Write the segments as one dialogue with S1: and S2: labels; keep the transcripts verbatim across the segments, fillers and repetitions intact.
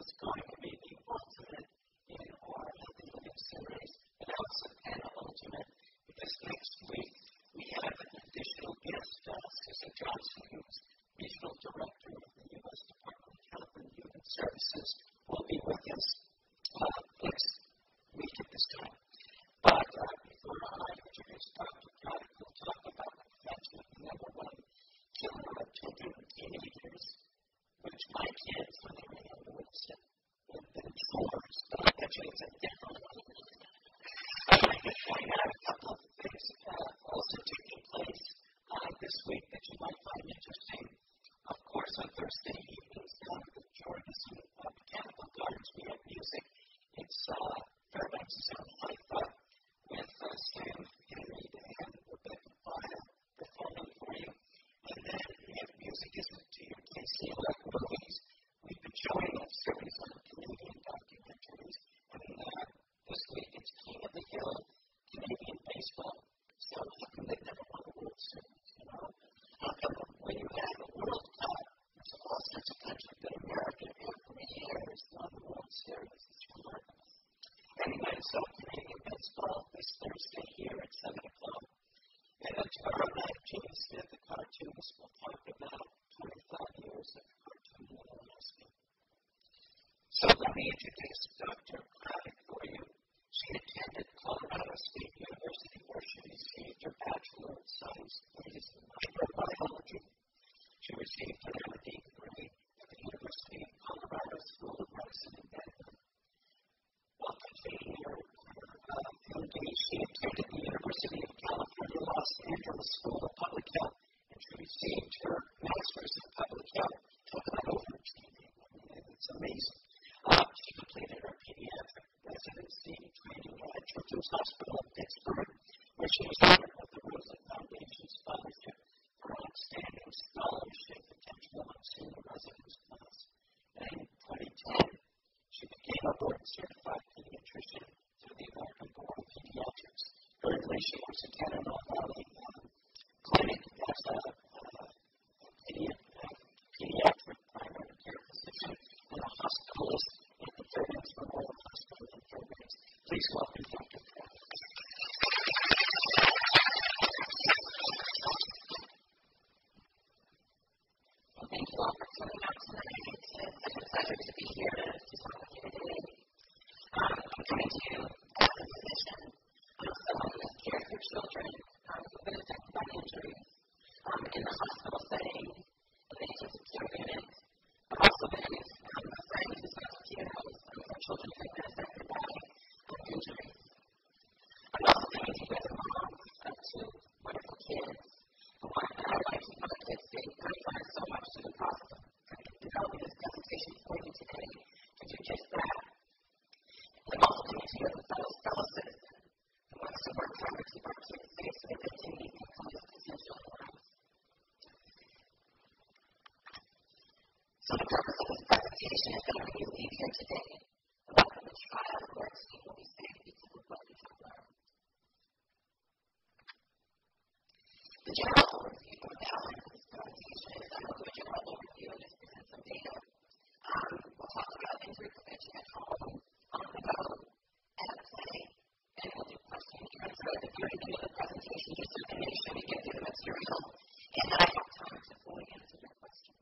S1: was going to be the ultimate in our Healthy Living series, and also penultimate, because next week we have an additional guest, uh, Susan Johnson, who's Regional Director of the U S Department of Health and Human Services, will be with us uh, next week at this time. But uh, before I introduce Doctor Pratt, we'll talk about the prevention of the number one killer of children and teenagers, which my kids, when they were younger, would have said would have been chores, but I bet you it's a different one. I'd like to point out a couple of things uh, also taking place uh, this week that you might find interesting. Of course, on Thursday evenings down at the Jorgensen uh, Botanical Gardens, we have music. It's uh, Fairbanks Sound Life Up with uh, Sam Henry and Rebecca Fire performing for you. And then if music isn't to your taste, you like movies, we've been showing a series on Canadian documentaries. And uh, this week it's King of the Hill, Canadian baseball. So how come they've never won the World Series, you know? How come when you have a World Cup, there's all sorts of countries, but America every year has won the World Series. It's remarkable. Anyway, so Canadian baseball this Thursday here at seven o'clock. And then tomorrow night, Jimmy Smith, the cartoonist, will talk about twenty-five years of cartoon in Alaska. So let me introduce Doctor Craddock for you. She attended Colorado State University, where she received her Bachelor of Science degrees in microbiology. She received an M D degree at the University of Colorado School of Medicine in Denver. While completing her, her uh, M D, she attended the University of California, Los Angeles School of Public Health, and she received her Master's in Public Health. Talk about overachieving. I mean, it's amazing. Uh, she completed her pediatric residency training at Children's Hospital of Pittsburgh, where she was honored with the Rosa Foundation Scholarship for Outstanding Scholarship Potential on Senior Residence Class. And in twenty ten, she became a board-certified pediatrician through the American Board of Pediatrics. Currently, she works at Canada Valley um, Clinic as a uh, pedi- uh, pediatric primary care physician and a hospitalist at the Fairbanks Memorial Hospital in Fairbanks. Please welcome Doctor Pratt.
S2: Well, thank you all for coming out tonight. It's such a pleasure to be here to, to talk with you today. Um, I'm coming to you as a physician, um, someone who has cared for children um, who have been affected by injuries um, in the hospital setting, in the intensive care unit. I've also been um, a friend who's gone to funerals um, for children who have been affected by um, injuries. I'm also coming to you as a mom of two wonderful kids. The one that I like to keep my kids safe, and I've learned so much through the process of developing this presentation for you today to do just that. I'm also coming to you as a fellow, fellow citizen who wants to work hard to keep our kids safe so that they can meet their fullest potential in life. So the purpose of this presentation is that when you leave here today, the welcome to trial of work team will be safe because of what we have learned. The general overview of the outline of this presentation is I'm going to do a general overview and just present some data. Um, we'll talk about injury prevention at home, on the go, at play, and we'll do question and answer at the very end of the presentation just so we can make sure we get through the material and that I have time to fully answer your questions.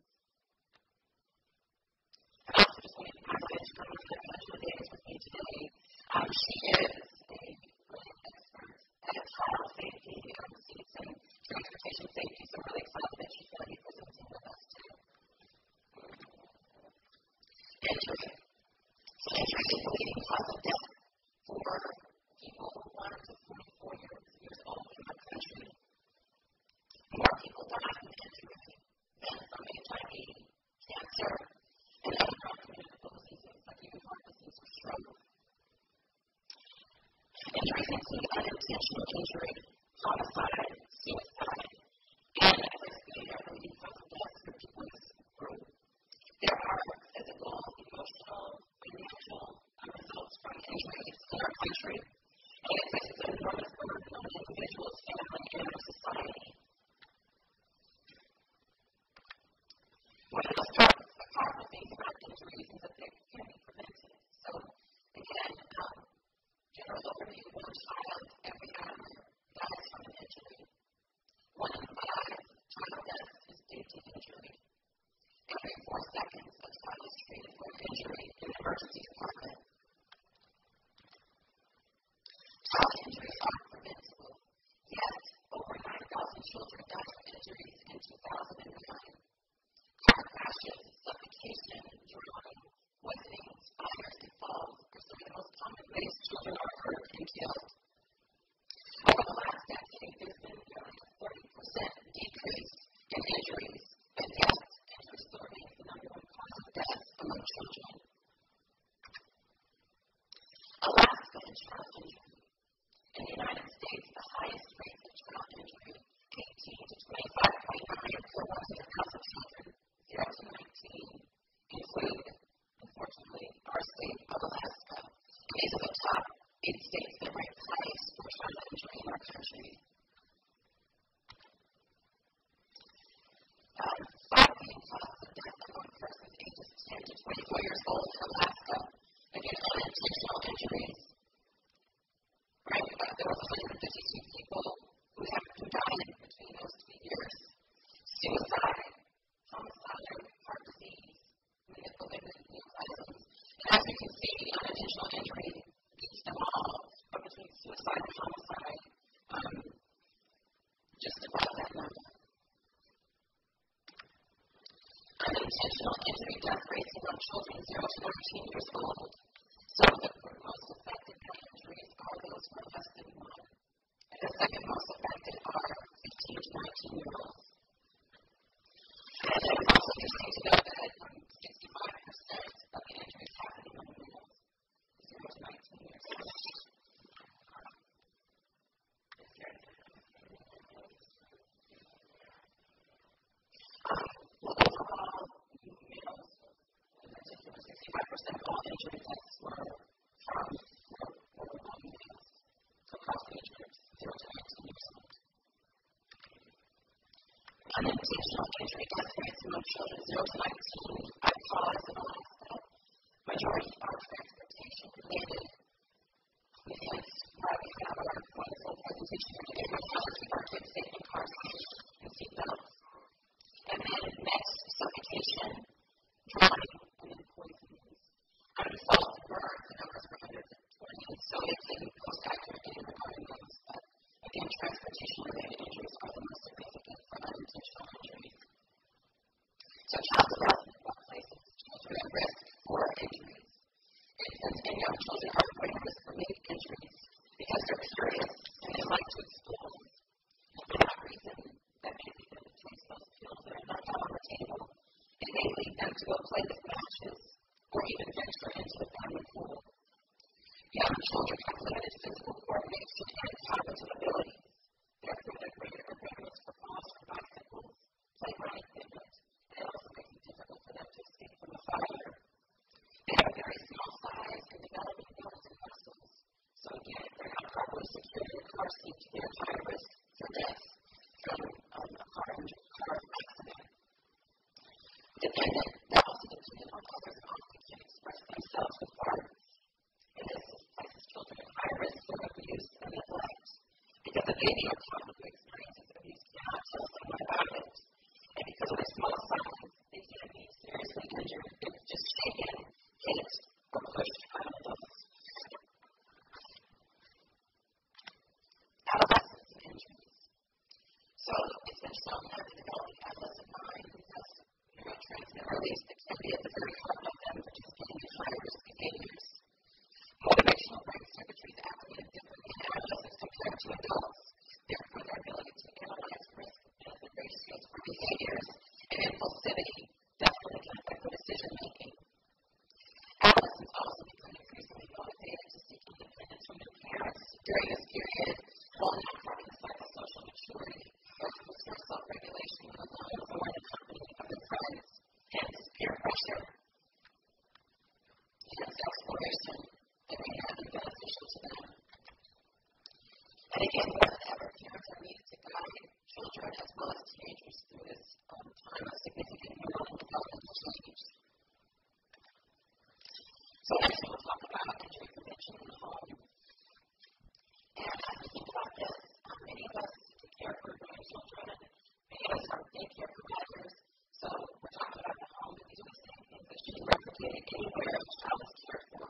S2: I also just wanted to highlight from Angela Davis with me today. Um, she is a brilliant expert at child safety, um, seats, and transportation safety, so I'm really excited that she's going to be presenting with us too. Injury. So injury is the leading cause of death for people one to forty-four years, years old in our country. More people die from injury than from H I V, cancer, and other non-communicable diseases like even heart disease or stroke. Injuries include unintentional injury, homicide, suicide, and as I stated, are the leading cause of death for people in this group. There are physical, emotional, financial uh, results from injuries in our country, and it places an enormous burden on individuals, family, and our society. One of the most powerful things about injuries is that they can be Americans a child is treated for an injury in the emergency department. Child injuries are preventable, yet over nine thousand children died of injuries in two thousand nine. Car crashes, suffocation, drowning, poisoning, fires, and falls are some of the most common ways children are hurt and killed. Over the last decade, there's been nearly a forty percent decrease in injuries and deaths, injuries still remains the number one cause of death among children. Alaska and child injury. In the United States, the highest rates of child injury, eighteen to twenty-five point nine per one hundred thousand children, zero to nineteen, include, unfortunately, our state of Alaska. These are the top eight states that rank highest for child injury in our country. Um, five main causes of death among persons ages ten to twenty-four years old in Alaska. Again, unintentional injuries. Right, uh, there was one hundred fifty-two people who have who died between those two years. Suicide, homicide, heart disease, manipulated neoplasms. And as you can see, unintentional injury beats them all, but between suicide and homicide, um, just about that number. Unintentional injury death rates among children zero to nineteen years old. Some of the most affected by injuries are those who are less than one. And the second most affected are fifteen to nineteen year olds. And it was also interesting to note that um, sixty-five percent of the injuries happen among males, zero to nineteen years old. Um, well, overall, males, in particular, sixty-five percent of all injury deaths were from were, were among males. So across age groups, zero to nineteen years old. Unintentional injury death rates among children zero to nineteen by cause of Alaska. Majority are transportation related. And hence why we have our wonderful presentation here today on how to keep our kids safe in car seats and seatbelts. And then next, suffocation, drowning, and then poisoning. Unresolved burns, the numbers were one hundred twenty, so it's in most accurate data regarding those. But again, transportation-related injuries are the most significant for unintentional injuries. So child development places children at risk for injuries. Infants and young children are at great risk for many injuries because they're curious and they like to explore. And for that reason, that may lead them to taste those pills that are not down on the table. It may lead them to go play with matches or even venture into the family pool. Young children have limited physical coordination and cognitive abilities. Therefore, they're greater or greater risk for falls from bicycles, playground equipment, and it also makes it difficult for them to escape from a fire. They have a very small size and developing bones and muscles. So again, if they're not properly secured in a car seat, they're at high risk for death from um, a car, car accident. Dependent, they're also dependent on others and often can express themselves with art. And this places children at high risk for abuse and neglect. Because a baby or child who experiences abuse cannot tell someone about it. And because of their small size, they can be seriously injured if just shaken, hit, or pushed out of those. Adolescents and injuries. So it's been shown that the developing adolescent mind has neurotransmitter release that can be at the very heart of them participating in high-risk behaviors. Motivational brain circuitry is activated differently in adolescents compared to adults. Therefore, their ability to analyze risk-benefit ratios for behaviors and impulsivity definitely can affect their decision-making. Adolescents also become increasingly motivated to seek independence from their parents during this period while not having the psychosocial maturity or to restore self-regulation when alone or in the company of their friends, hence peer pressure, hence exploration that may not be beneficial to them. And again, more than ever, parents are needed to guide children as well as teenagers through this um, time of significant neural and developmental change. So next we'll talk about injury prevention in the home. And as we think about this, um, many of us take care of our growing children, many of us are daycare providers, so we're talking about the home, but we do the same located anywhere a child is cared for.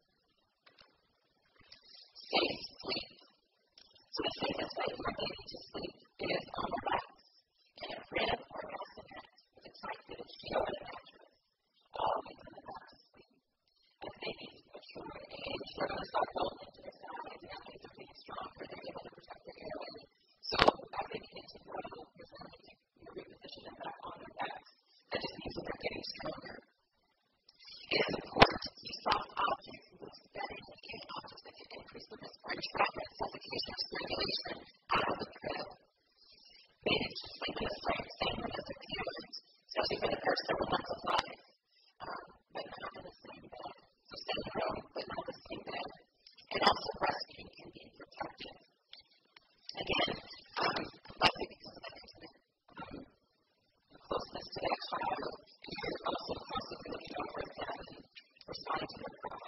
S2: Safe sleep. So the safest way for a baby to sleep is on their backs in a crib or a bassinet with a tight fitted sheet over the mattress, always in the back to sleep. As babies mature in age, they're going to start rolling into their sides, and as they're getting stronger, they're able to protect their airway. So as they begin to grow, you're going to you reposition them back on their backs. That just means that they're getting stronger. It is important to keep soft objects, loose bedding, and objects that can increase the risk for entrapment, suffocation, or strangulation out of the crib. Babies should sleep in the same, same room as their parents, especially for the first several months of life, um, but not in the same bed. So same room, but not the same bed. And also breastfeeding can be protective. Again, um, likely because of that intimate um, closeness to that child, and you're also constantly looking over at them and responding to their cry.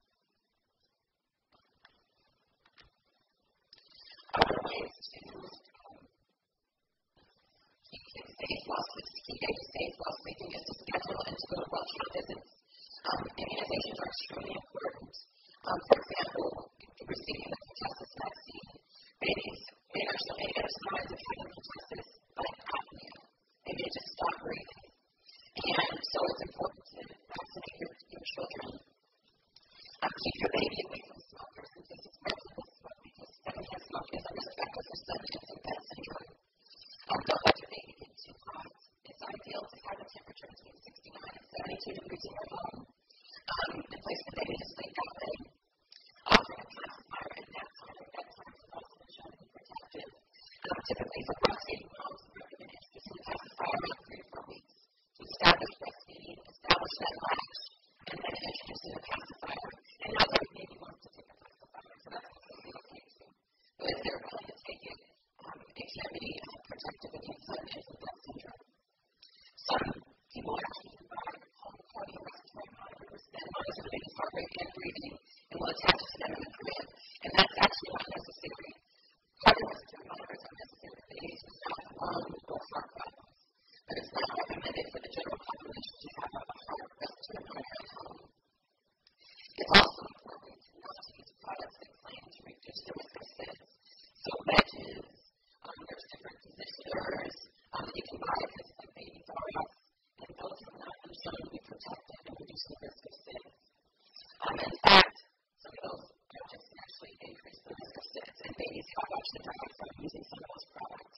S2: Other ways to um, keep kids safe while sleeping, keep babies safe while sleeping is to schedule and to go to well-child visits. Um, immunizations are extremely important. Um, for example, receiving the pertussis vaccine, babies may not show any other signs of having pertussis like apnea. They may just stop breathing. And so it's important to vaccinate your, your children. Um, keep your baby away from smokers and just expensive smoke because secondhand smoke is a risk factor for sudden infant death syndrome. Um, don't let your baby get too hot. It's ideal to have a temperature between sixty-nine and seventy-two degrees in your home. Um, and place the baby to sleep that way. Offering a pacifier at nap time or bedtime is also shown to be protective. Um, typically, for breastfeeding moms, we recommend introducing a pacifier around three to four weeks to establish breastfeeding, establish that latch, and then introducing a pacifier. And not every baby wants to take a pacifier, so that's completely okay too. But if they're willing to take it, um, it can be uh, protective against sudden infant death syndrome. Some people actually can buy home cardiorespiratory monitors that monitor the baby's heart rate and breathing and will attach to them in the crib. And that's actually not necessary. Cardiorespiratory monitors are necessary for babies with soft lung or heart problems, but it's not recommended for the general population to have a heart respiratory monitor at home. It's also important not to use products that claim to reduce the risk of S I D S. So wedges, um, there's different positioners um, that you can buy at places like Babies R Us, and those have not been shown to be protective and reduce the risk of S I D S. Um, in fact, some of those gadgets can actually increase the risk of S I D S, and babies have actually died from using some of those products.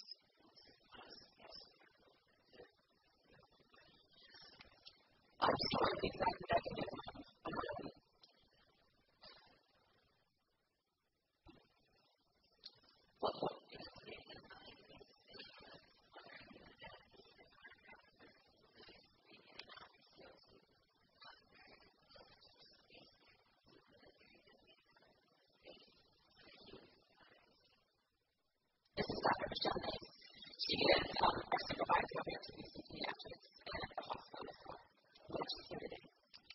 S2: Um, so the exact mechanism um, what, what, you know, this is Doctor Michelle Nace. She is um, our supervisor over at T B C Pediatrics and at the hospital as well. What she's here today.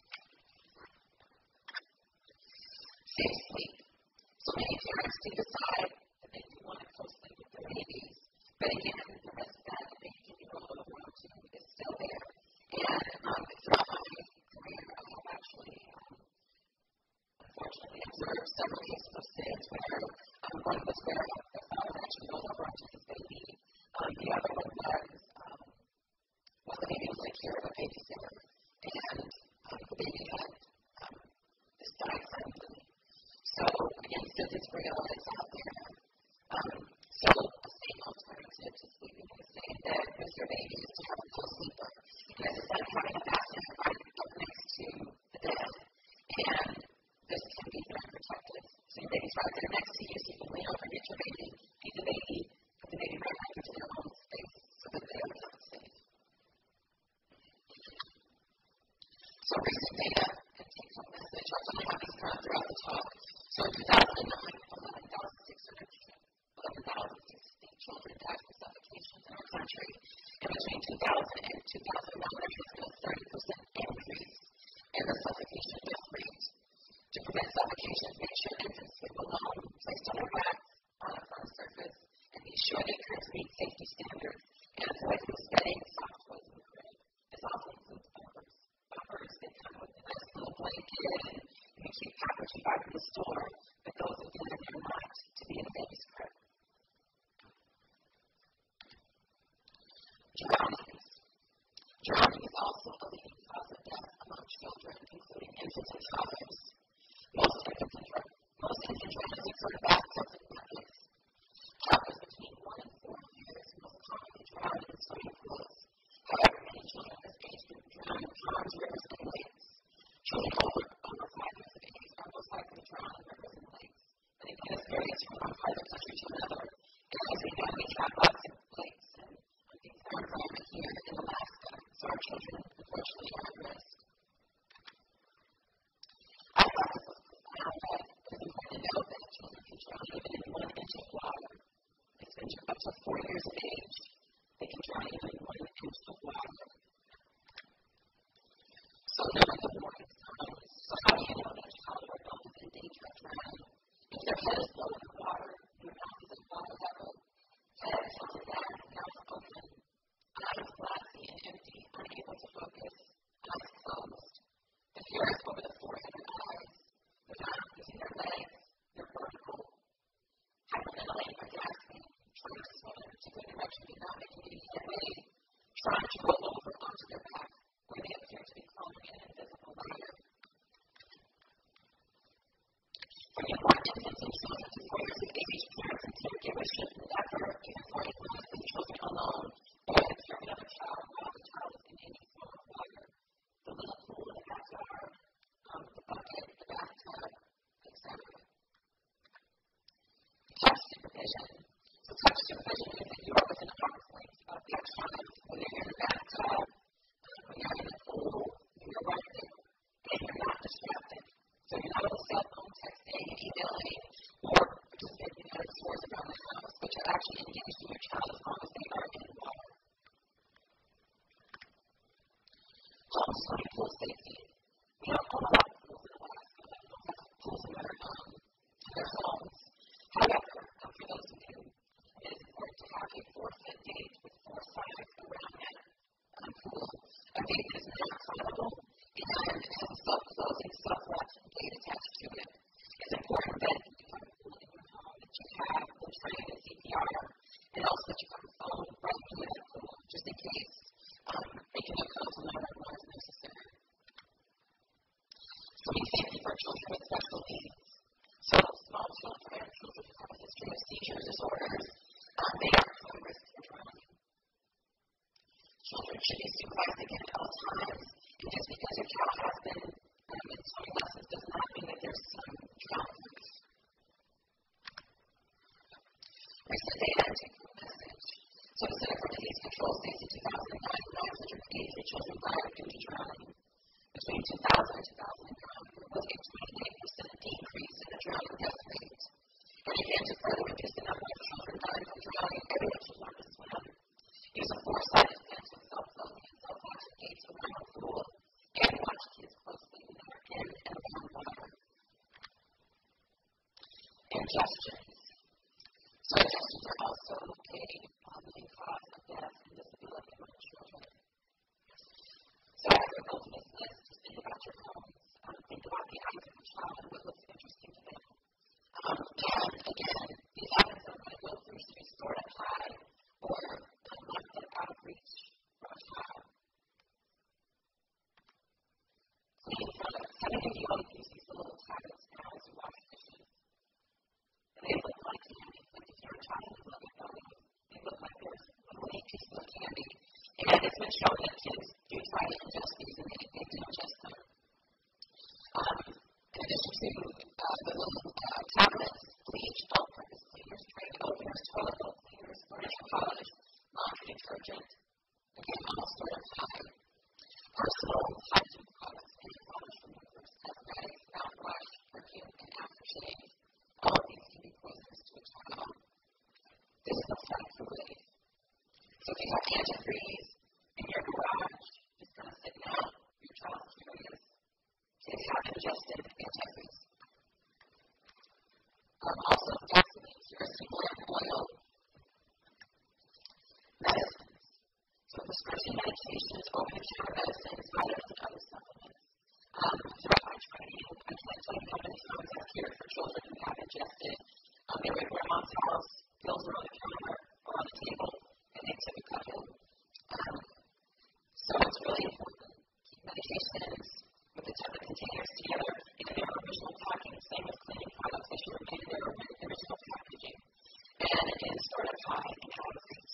S2: Safe sleep. So many parents do decide that they do want to co-sleep with their babies, but again, the risk that the baby can be rolled over onto is still there. And um, throughout my career, I have actually, um, unfortunately, observed several cases of S I D S where um, one was where the father actually rolled over onto his baby. Um, the other one was um, well, the baby was like care of a babysitter, and um, the baby had um, this died suddenly. So again, since it's real, it's out there. Um, so a safe alternative to sleeping in the same bed with your baby is to have a co-sleeper. And as I said, having a bassinet right up next to the bed, and this can be very protective. So your baby's right there next to you, so you can lean over and get your baby, feed the baby, put the baby right back into their own space so that they are not safe. So recent data and take-home message. I'll tell you how these run throughout the talk. So in two thousand nine, eleven thousand six hundred children died from suffocation in our country. And between two thousand and two thousand one, there has been a thirty percent increase in the suffocation death rate. To prevent suffocation, make sure infants sleep alone, placed on their backs, on a firm surface, and be sure they currently meet safety standards and avoid loose bedding, soft toys, and crib. This also includes bumpers. Bumpers that come with an kid and you keep pack what you buy from the store, but those again are not to be in a baby's crib. Drowning. Drowning is also a leading cause of death among children, including infants and toddlers. Most infant, most infant drownings occur in bathtubs and buckets. Toddlers between one and four years most commonly drown in swimming pools. However, many children of this age group drown in ponds, rivers, and lakes. Children over, over five years of age are most likely to drown in rivers and lakes. But again, this varies from one part of the country to another. And as we know, we have lots of lakes and things in our environment here in Alaska. So our children, unfortunately, are at risk. I thought this was profound, but it's important to know that children can drown even in one inch of water. It's been up to four years of age. They can drown even in one inch of water. So knowing the warning signs. So how do you know that a child or adult is in danger of drowning? If their head is low in the water, their mouth is at water level, head tilted down, mouth open, eyes glassy and empty, unable to focus, eyes closed. The hair is over the forehead and eyes. They're not using their legs, they're vertical. Hyperventilating or gasping, trying to swim in a particular direction but not making any headway, trying to roll over onto their back where they appear to be crawling in an invisible ladder. For newborn infants and children to four years of age, parents and caregivers should never, even for a month, leave children alone or the care of another child while the child is in any form of water. The little pool in the backyard, um, the bucket, the bathtub, et cetera. Touch supervision. So touch supervision means that you are within arm's length of that child, whether you're in the bathtub, um, when you're in the pool, when you're right there, and you're not distracted. So you're not on the cell phone texting, emailing, or participating in other chores around the house, but you're actually engaging your child as long as they are in water. Home swimming pool safety. We don't own a lot of pools in Alaska, but we don't have pools in their, um, in their homes. However, um, for those who do, it is important to have a four-foot gate with four sides around that um, pool. A gate that is not climbable and has a self-closing, self-latching gate attached to it. It's important that if you have a pool in your home that you have the training and C P R, and also that you have a phone right into that pool, just in case um, making a call to nine one one is necessary. Swimming safety for children with special needs. So small children, children who have a history of seizures, disorders, um, they are at high risk for drowning. Children should be supervised again at all times, and just because your child has been um, in swimming lessons does not mean that there's some drowning risk. Recent data and take-home message. So the Center for Disease Control states in two thousand nine, nine hundred eighty-three children died due to drowning. Between two thousand and two thousand nine, there was a twenty-eight percent decrease in the drowning death rate. And again, to further reduce the number of children dying from drowning, everyone should learn to swim. Use a four-sided fence with self-closing and self-latching gates around the pool, and watch kids closely when they are in and around water. Ingestions. So ingestions are also a um, leading cause of death and disability among children. So as we're building this list, just think about your homes. Um, think about the eyes of your child and what looks interesting to them. Um, and again, these items that I'm going to go through should be stored up high or um, left out of reach from a child. Clean products. How many of you all use these little tablets now as you wash dishes? They look like candy. Like if you're a child, you look at them. They look like there's little neat pieces of candy. And it's been shown that kids do try to ingest these and they, they do ingest them. Um, in addition to uh, the little uh, tablets, bleach, all-purpose cleaners, tray openers, toilet bowl cleaners, furniture polish, laundry detergent, again, all stored up high. Personal hygiene products, nail polish removers, cosmetics, mouthwash, perfume, and aftershave. All of these can be poisonous to a child. This looks like Kool-Aid. So if you have antifreeze in your garage, just kind of sitting out, your child's curious. Kids have ingested antifreeze. Um, also, gasoline, kerosene lamp oil, medicines. So prescription medications, over-the-counter medicines, vitamins, and other supplements. Um, throughout my training, can't tell you how many times I've cared for children who have ingested. Um, they were at grandma's house, pills were on the counter or on the table, and they took a couple. Um, so it's really important to keep medications with the type of containers together in their original packing. Same with cleaning products, they should remain in their original packaging. And it is sort of high in calories.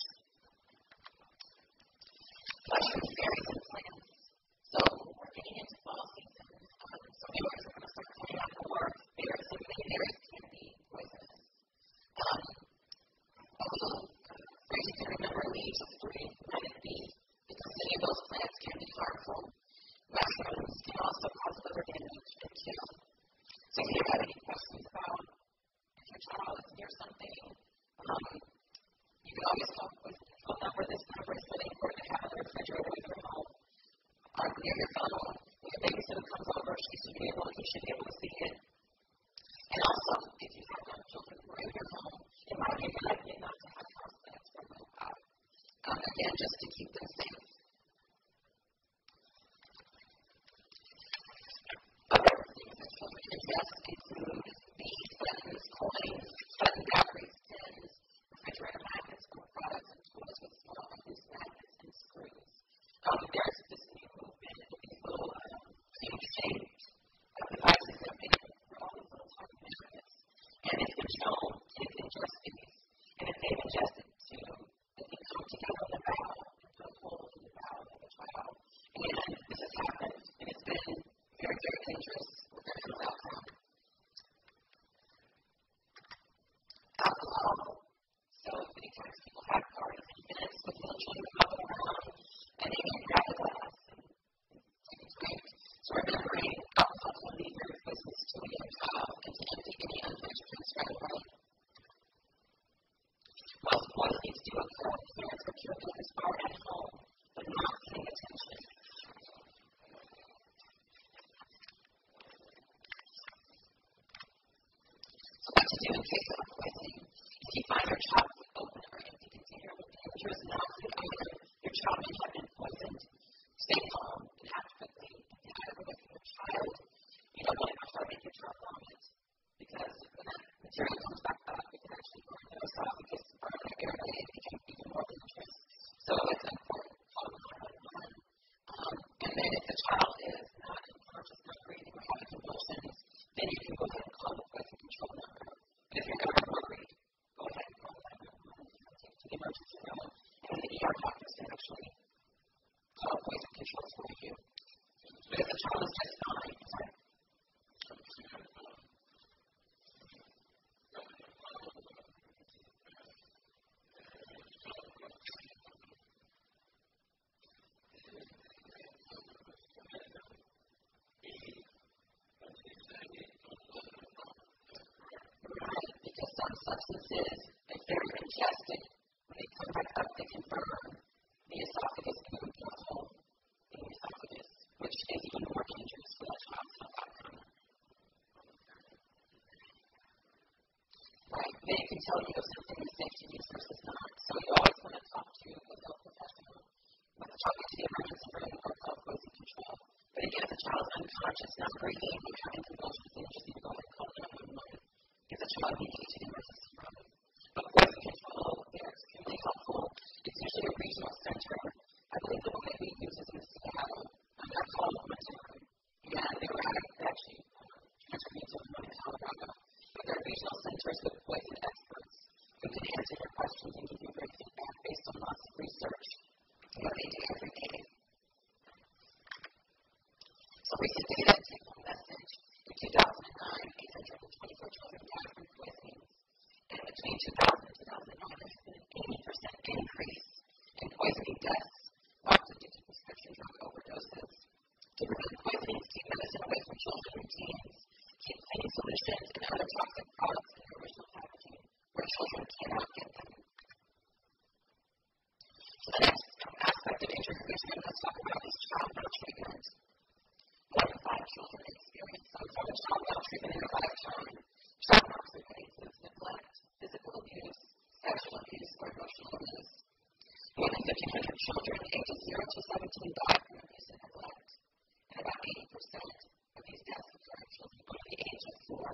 S2: Mushrooms, berries, and plants. So we're getting into fall season. Um, so viewers are going to start pointing out more berries, and many berries can be poisonous. Um, also, uh, as you can remember, leaves of green vitamin B, because many of those plants can be harmful. Mushrooms can also cause liver damage and kill. So if you have any questions about if your child is near something, um, you can always call with the phone number. This number is really important to have on the refrigerator in your home or near your phone. When your babysitter comes over, she should be able, you should be able to see it. And also, if you have young children who are in your home, it might be a good idea not to have house plants for a little while. Um, again, just to keep them safe. Other things that children ingest include beads, buttons, coins, button batteries, pins, refrigerator magnets, school products, and toys with small and loose magnets and screws. Um, there's this new movement of these little um, cube-shaped uh, devices that are made for all these little tiny magnets. And it's been shown kids ingest these. And if they've ingested two, they can come together in the bowel and put a hole in the bowel of a child. And this has happened, and it's been very, very dangerous with their health outcome. Alcohol. So many times people have parties and events with little children hopping around, and they may grab a glass and take a drink. So remembering alcohol can be very poisonous to a young child, and to empty any unfinished drinks right away. While poisonings do occur, parents or caregivers are at home, but not paying attention. So what to do in case of poisoning? If you find your child with open or empty container with dangerous non-food item, your child may have been poisoned. Stay calm and act quickly and get out of the way from your child. You don't want to try to make your child vomit, because when that material comes back up, it can actually burn their esophagus, burn their airway, and become even more dangerous. So it's important to call nine one one. Um, and then if the child is not unconscious, not breathing, or having convulsions, then you can go ahead and call the poison control number. But if you're ever worried, go ahead and call nine one one and take it to the emergency room, and the E R doctors can actually call poison control for you. But if the child is just fine, sorry. Because some substances, if they're ingested, when they come back up, they can burn the esophagus and move to a hole in the esophagus, which is even more dangerous for that child's health outcome. Right? They can tell you if something is safe to use versus not. So you always want to talk to a health professional, whether talking to the emergency room or call poison control. But again, if the child is unconscious, not breathing, or having convulsions, then you just need to go ahead and call nine one one. Get the child immediately to the emergency room. But poison control, they're extremely helpful. It's usually a regional center. I believe the one that we use is in Seattle. Um, I called one time, and they were actually uh, transferred me to one in Colorado. But they're regional centers with poison experts who can answer your questions and give you great feedback based on lots of research that they do every day. So recent data, take home message. In two thousand nine, eight hundred twenty-four children died from poisoning. And between two thousand and two thousand nine, there has been an eighty percent increase in poisoning deaths, largely due to prescription drug overdoses. To prevent poisonings, keep medicine away from children and teens. Keep cleaning solutions and other toxic products in their original packaging where children cannot get them. So the next aspect of introduction I'm going to talk about is child maltreatment. One in five children experience some form of child maltreatment in their lifetime. Child maltreatment includes neglect, physical abuse, sexual abuse, or emotional abuse. More than fifteen hundred children ages zero to seventeen die from abuse and neglect, and about eighty percent of these deaths occur in children under the age of four.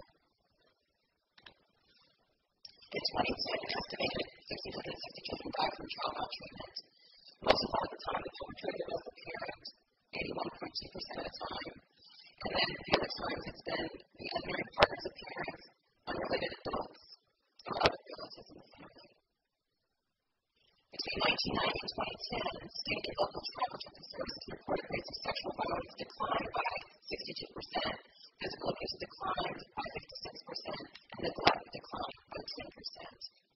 S2: In twenty ten, an estimated one thousand six hundred sixty children died from child maltreatment. Most of the time, the perpetrator was the parent, eighty-one point two percent of the time. And then the other times, it's been the unmarried partners of parents, unrelated adults, or other relatives in the family. Between nineteen ninety and twenty ten, state and local child protective services reported rates of sexual violence declined by sixty-two percent, physical abuse declined by fifty-six percent, and neglect declined by ten percent.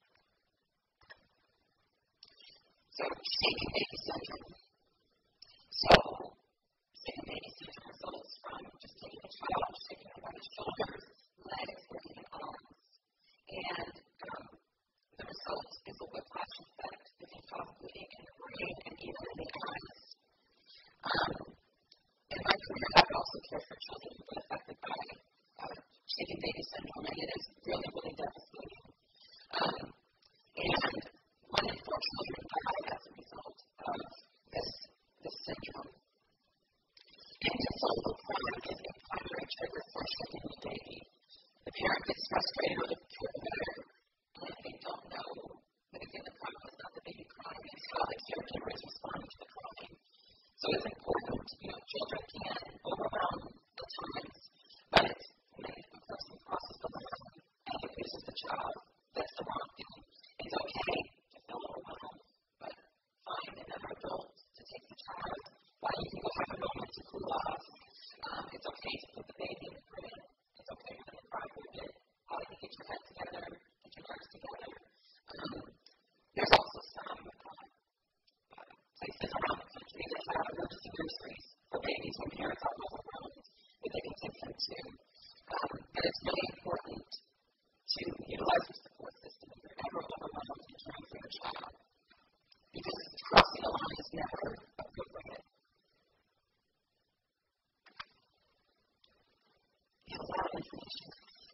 S2: So, shaken baby syndrome. So, shaken baby syndrome results from just taking a child, shaking them by the shoulders, legs, or even arms. And um, the result is a whiplash effect that can cause bleeding in the brain and even in the eyes. Um, in my career, I've also cared for children who've been affected by uh, shaken baby syndrome, and it is really, really devastating. Um, and one in four children die as a result of this, this syndrome. Inconsolable crying is a primary trigger for shaking the baby. The parent gets frustrated or the caregiver, and they don't know that again the problem is not the baby crying, it's how the caregiver is responding to the crying. So it's important, you know, children can overwhelm at times, but it's when a person crosses the line and abuses the child, that's the wrong thing. It's okay to feel overwhelmed, but find another adult to take the child while you can go have a moment to cool off. Um, it's okay to put the baby in the crib. It's okay when they cry for a bit. While you can get your head together, get your nerves together. Um, there's also some uh, uh, places around the country that have emergency nurseries for babies when parents are overwhelmed that they can take them to. Um, but it's really important to utilize your support system if you're ever overwhelmed and caring for your child, because crossing the line is never appropriate. You have a lot of information.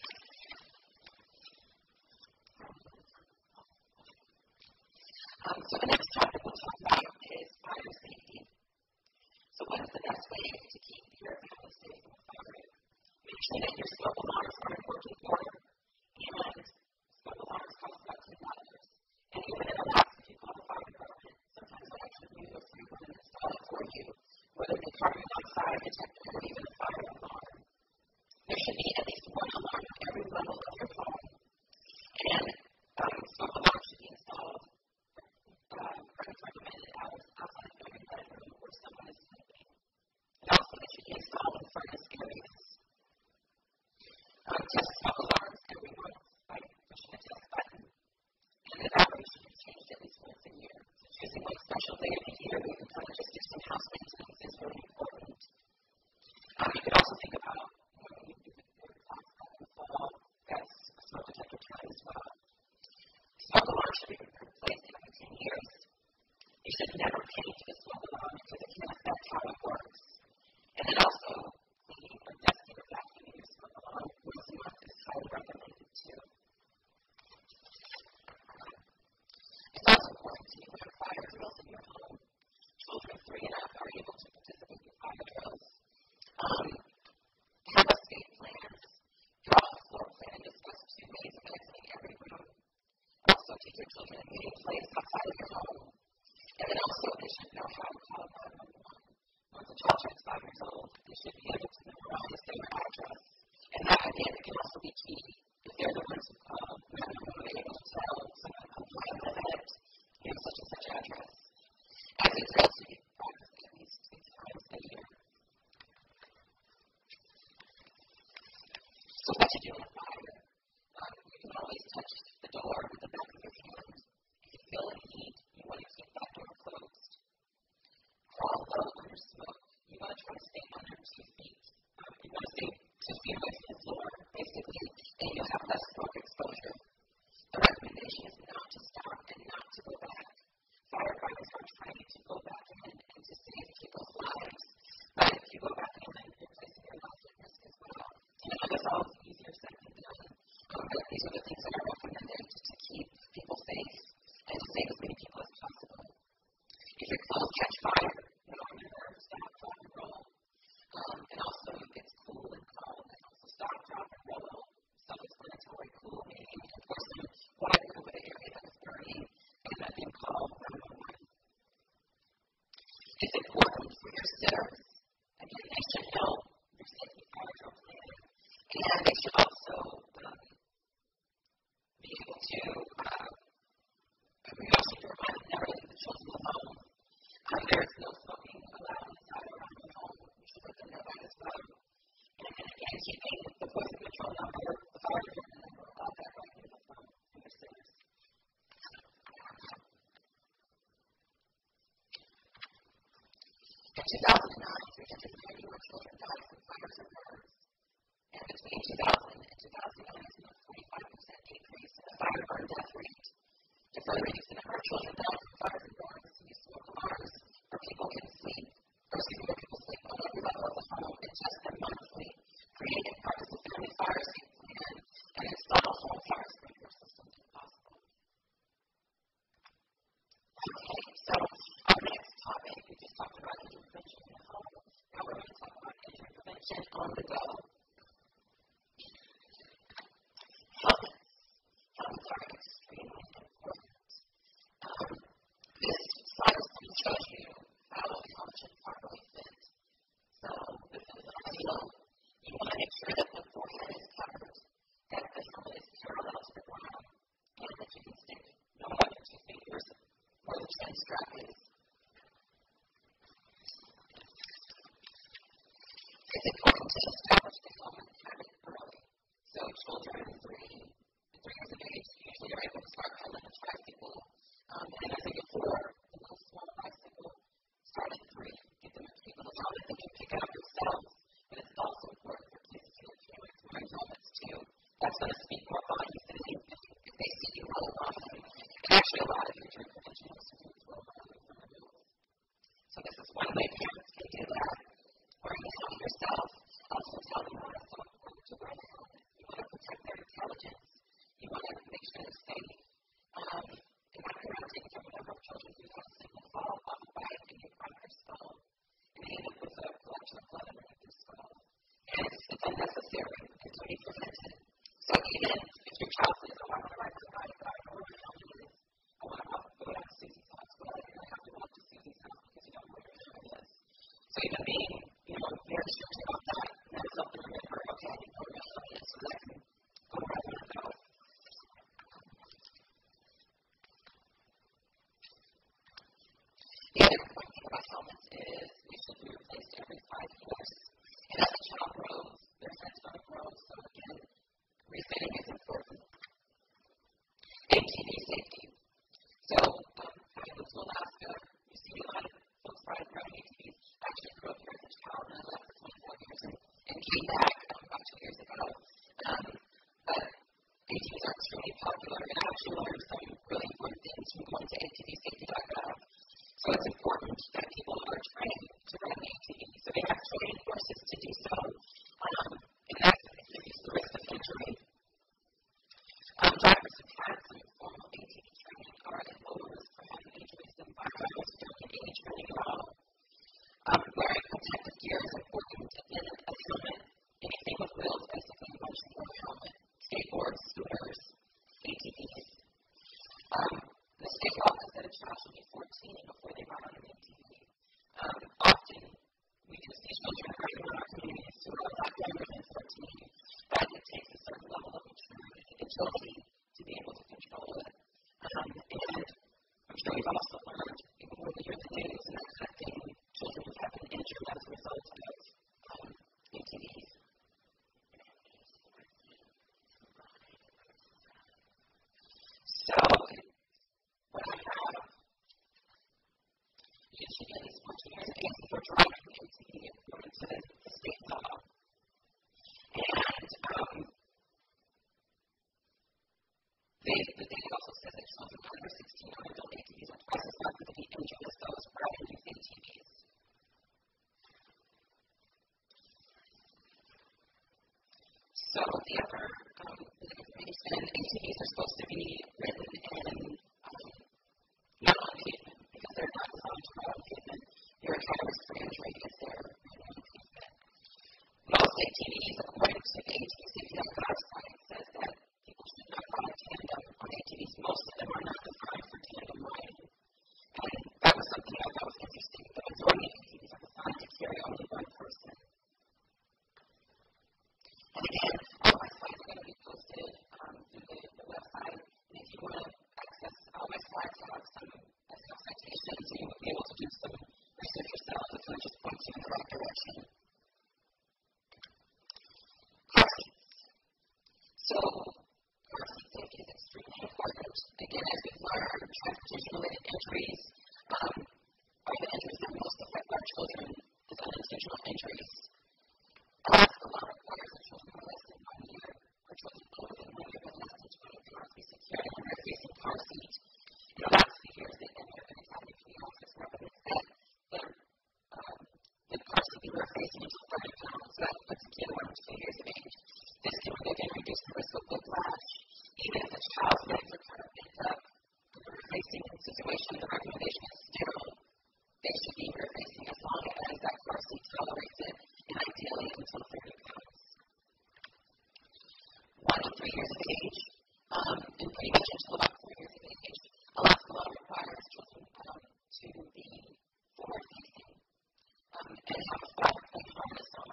S2: Um, so the next topic we'll talk about is fire safety. So what is the best way to keep your family safe from fire? Make sure that your smoke alarms are in working order, and smoke alarms cost about ten dollars. And even in Alaska, if you call the fire department, sometimes they'll actually use a free one and install it for you, whether it be carbon dioxide detector or even a fire alarm. There should be at least one alarm at every level of your home, and um, smoke alarms should be installed uh, for recommended hours outside of every bedroom where someone is sleeping. And also, they should be installed in furnace areas. Um, test smoke alarms every month by pushing a test button, and the battery should be changed at least once a year. So choosing one special day of the year where you can kind of just do some house maintenance is really important. Um, you could also think about when you visit your class in the fall, that's a smoke detector time as well. Smoke alarms should be replaced every ten years. You should never pay to the smoke alarm because it can affect how it works. And then also, cleaning or dusting or vacuuming your smoke alarm once a month is highly recommended too. It's also important to learn fire drills in your home. Children three and up are able to participate in fire drills. Um, have a safe plans. Draw a floor plan and discuss two ways of exiting every room. Also, teach your children a meeting place outside of your home. And then also, they should know how to call nine one one. Once a child turns five years old, they should be able to memorize their address. And that, again, it can also be key. If they're the ones who call nine one one, they're able to tell someone who comes by the vet, you know, such and such address. As a drill, you can practice at least two times a year. So what you do in a fire? Um, you can always touch the door with the back of your hand. If you feel any heat, you want to keep that door closed. Crawl low under smoke. You want to try to stay under two feet. Um, you want to stay two feet away from the floor, basically, and you'll have less smoke exposure. The recommendation is not to stop and not to go back. Firefighters are trying to go back in and to save people's lives. But if you go back in, you're placing your life at risk as well. And I know that's always easier said than done. Um, but these are the things that are recommended to keep people safe and to save as many people as possible. If your clothes catch fire, you know, never stop, rock and roll. important for your sitters. Again, they should know your safety factor plan, and they should also um, be able to, uh, we also provide them never leave the children alone. Um, there is no smoking allowed inside or around your home. You should let them know that as well. And then again, keeping the poison control number, the fire department number, all that right in the phone for your sitters. In two thousand nine, three hundred ninety-one children died from fires or burns. And between two thousand and two thousand nine, there's a forty-five percent decrease in the fire burn death rate. To further reduce the number of children dying from fires and burns, use smoke alarms where people can sleep, or excuse me, where people sleep on every level of the home, and test them monthly, create and practice a family fire escape plan, and install a home fire sprinkler system if possible. Okay, so our next topic, we just talked about injury prevention in the home. Now we're going to talk about injury prevention on the go. Helmets. Helmets are extremely important. Um, this slide is going to show you how a helmet should properly fit. So, this is an ideal. You want to make sure that the forehead is covered, that the helmet is parallel to the ground, and that you can stick no more than two fingers where the chin strap is. It's important to establish the helmet habit early. So children three, three years of age usually are able to start pedaling a tricycle. Um, and as they get four, a little small bicycle, start at three. Get them a cute little helmet they can pick out themselves. But it's also important for kids to get parents wearing helmets too. That's going to speak more volumes than anything if they see you rolling on them. And actually, a lot of injury prevention institutes roll on them from the wheels. So this is one way parents can do that. Wearing the helmet yourself. Also tell them why it's so important to wear the helmet. You want to protect their intelligence. You want to make sure they're safe. Um, and walking around taking care of a number of children who have a simple fall off a bike and you crack their skull. And they end up with a collection of blood underneath their skull. And it's, it's unnecessary. It's to be prevented. So even if your child says, oh, I want to ride my bike, but I don't know where my helmet is. I want to walk, go down to Susie's house. Well, you're going to have to walk to Susie's house because you don't know where your helmet is. So even being, you know, very strict about that, and that's something to remember, okay, I need to know where my helmet is so that I can go where I want to go. The other important thing about helmets is they should be replaced every five years. And as a child grows, their head's going to grow. So again, refitting is important. A T V safety. So um, having moved to Alaska, you see a lot of folks riding around A T Vs. I actually grew up here as a child and I left for twenty-four years and, and came back um, about two years ago. Um, but A T Vs are extremely popular, and I actually learned some really important things from going to A T V safety dot gov. So it's important that people are trained to run an A T V. So they have training courses to do so, um, and that reduces the risk of injury. Um, drivers who've had some formal A T V training are at lower risk for having injuries than drivers who don't get any training at all. Um, wearing protective gear is important, and a helmet, anything with wheels, basically, you want to wear a helmet. Skateboards, scooters, A T Vs. Um, the state law says that a child should be fourteen before they ride on an A T V. Um, often, we do see children riding in our communities who are a lot younger than fourteen, but it takes a certain level of maturity and agility to be able to control it. Um, and I'm sure we've also learned, even when we hear the news and that kind of thing, children have been injured as a result of um, A T Vs. So, what I have, you should be at least fourteen years of age before driving an A T V according to the, the state law. And um, they, the data also says that children under sixteen on adult A T Vs are twice as likely to be injured as those riding these A T Vs. So the other um, information, A T Vs are supposed to be ridden in um, not on pavement because they're not designed to ride on pavement. You're at high risk for injury if they're ridden on pavement. Most A T Vs, according to the A T V safety dot gov site, says that people should not ride tandem on A T Vs. Most of them are not designed for tandem riding. And that was something I thought was interesting. The majority of our transportation-related injuries um, are the injuries that most affect our children as unintentional injuries. Alaska law requires that children who are less than one year or children older than one year but less than twenty pounds be secured in a rear-facing car seat. In the last few years, the American Academy of Pediatrics recommends that the, um, the car seat be rear-facing until thirty pounds. So that puts a kid around two years of age. This can again reduce the risk of whiplash. Even if the child's legs are kind of bent up, in the rear-facing situation, the recommendation is still they should be rear-facing as long as that car seat tolerates it, and ideally until thirty pounds. One to three years of age, um, and pretty much until about three years of age, Alaska law requires children um, to be forward-facing um, and have a five-point harness on.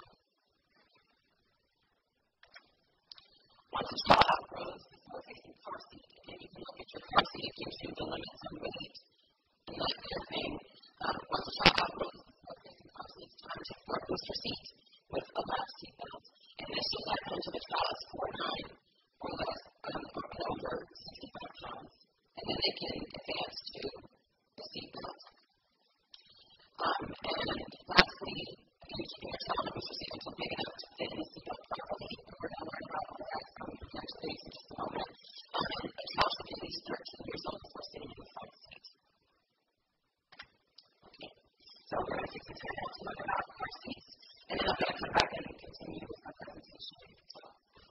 S2: Once a child outgrows the forward-facing car seat, again, you can look at your car seat, it gives you the limits on weight and that kind of thing. Um, once a child outgrows the forward-facing car seat, it's time to take for a booster seat with a lap seat belt. And this will happen until the child is four nine or less, um, or over sixty-five pounds. And then they can advance to the seat belt. Um, and lastly, again, keeping your child in a booster seat until big enough to fit in the seat belt properly. And we're going to learn about all that from next week in just a moment. Um, and a child should be at least thirteen years old before sitting in the front seat. Okay, so we're going to take some time now to learn about car seats, and then I'm going to come back and continue with my presentation. So,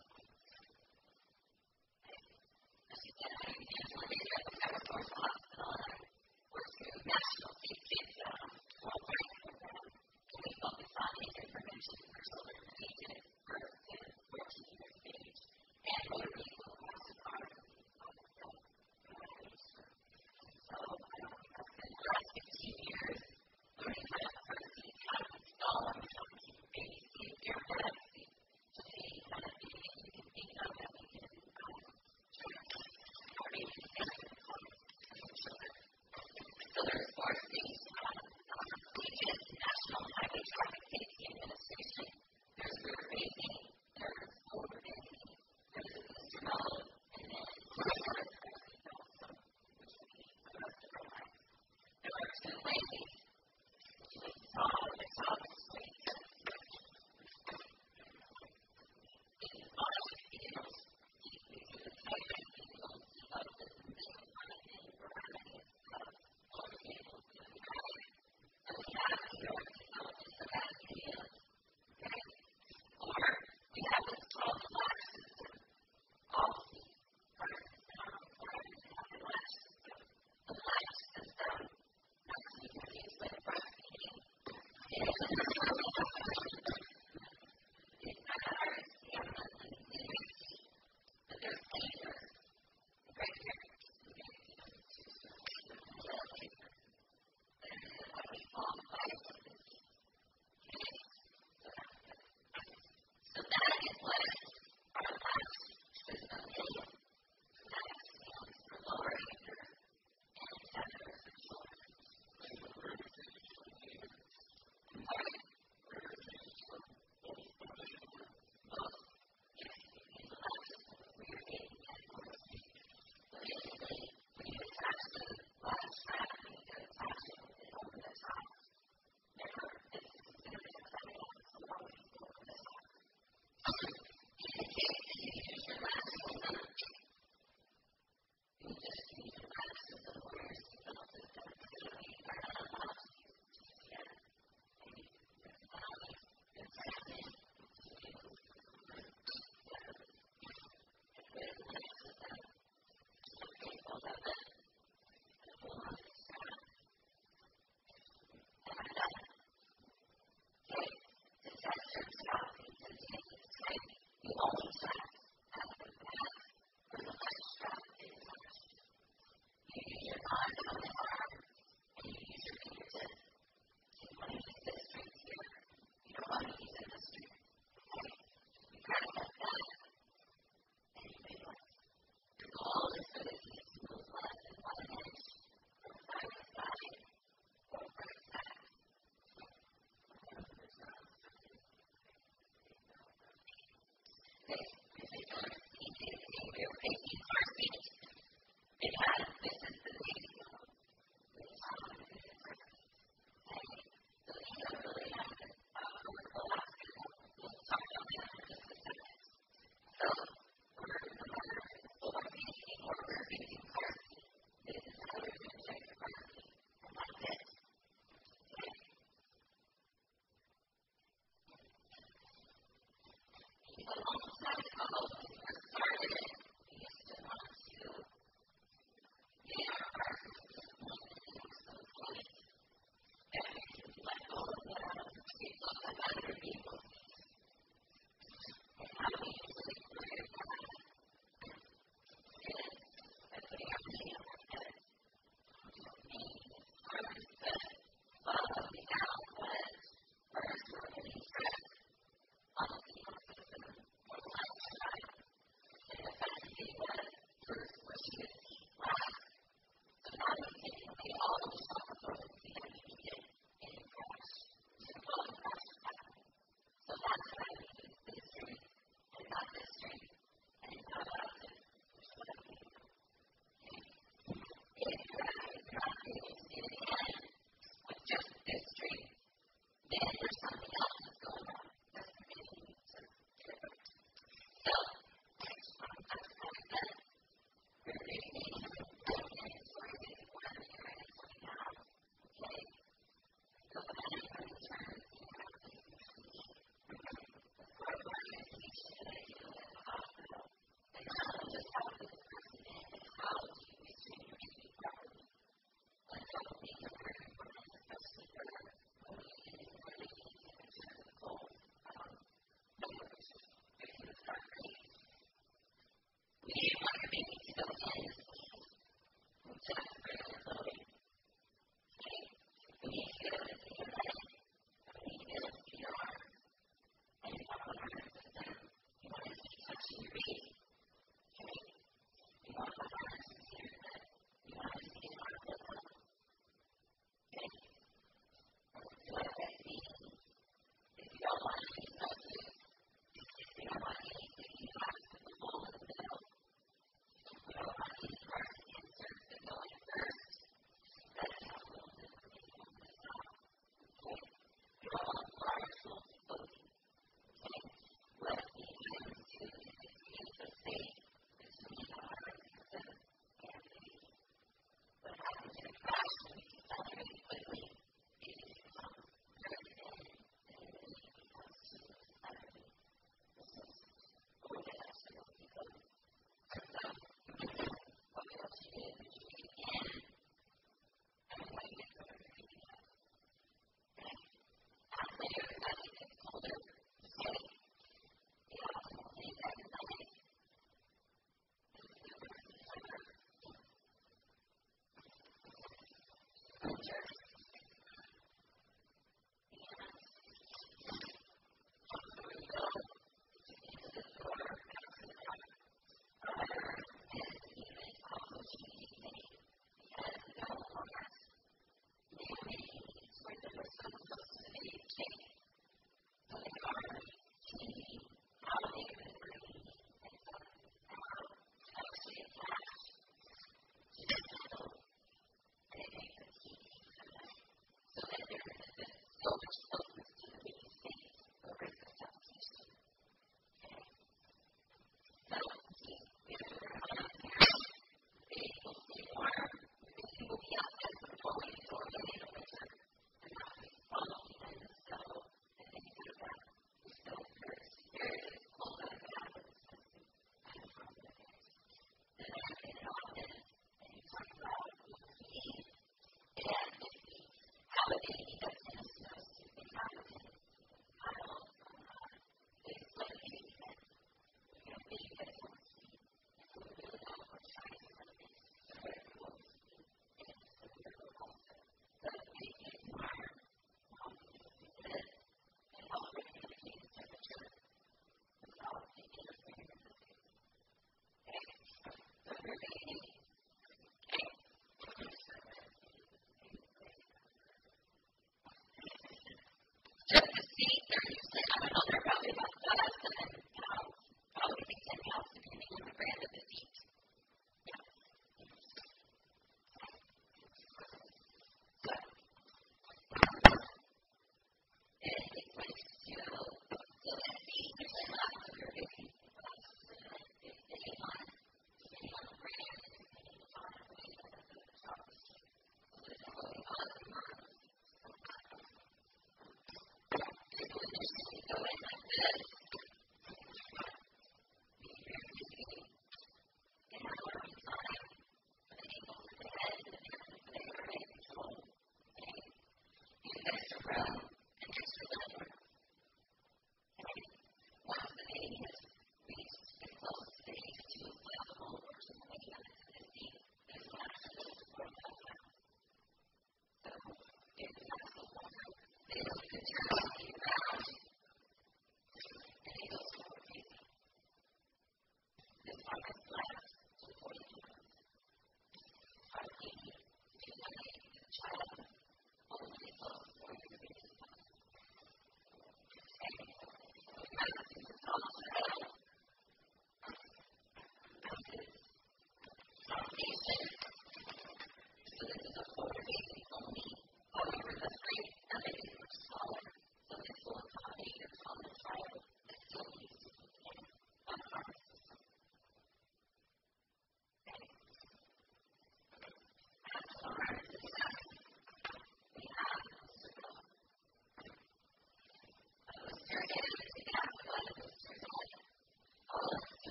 S2: Thank you.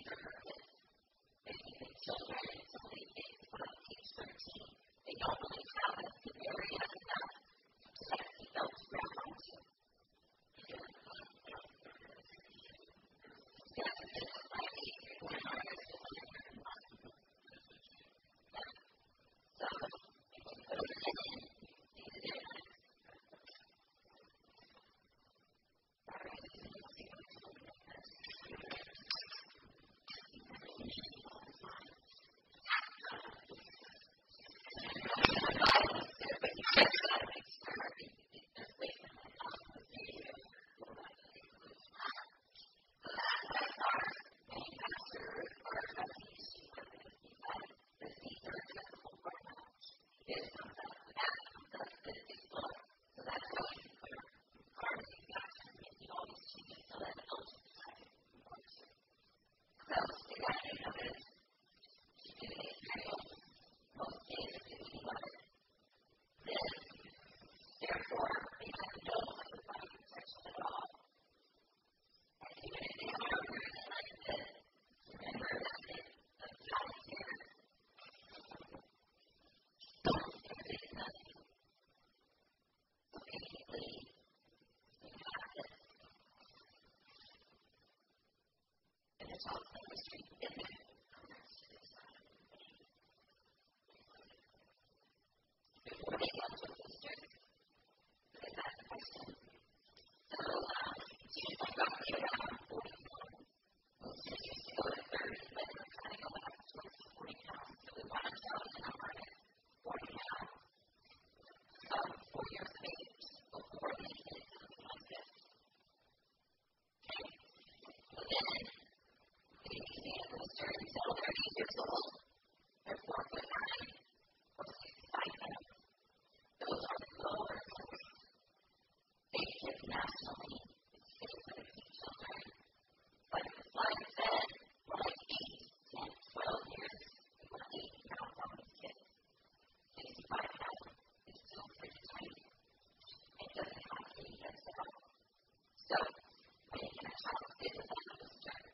S2: So, when you can child is about the start.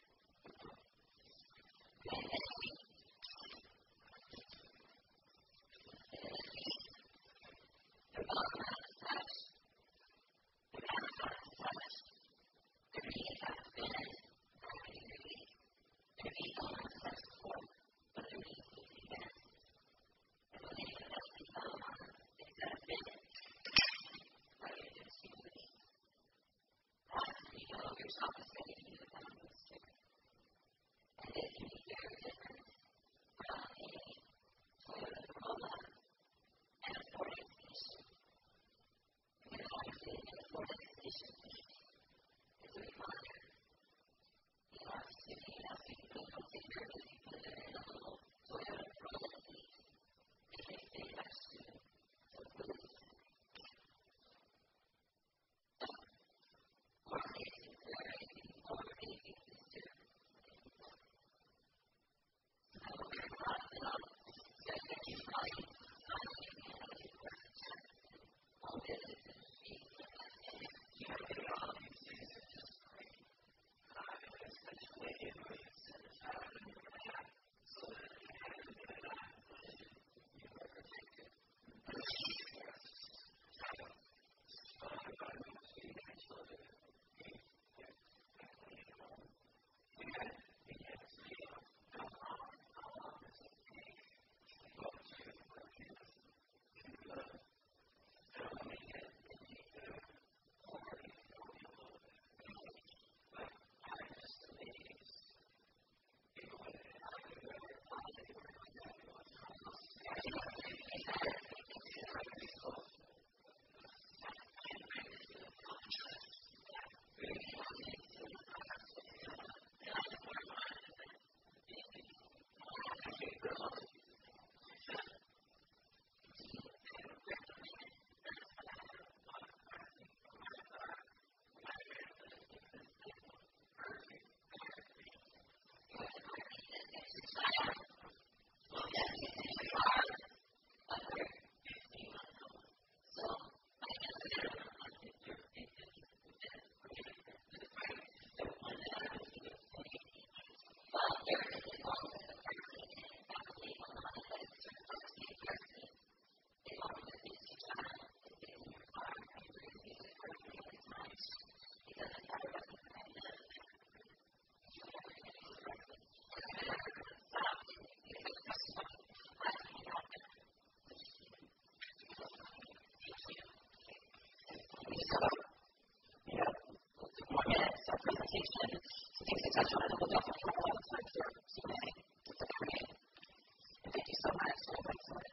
S2: transportation, some things to touch on, and we'll definitely have a lot of time for Q and A with the community. And thank you so much for inviting me.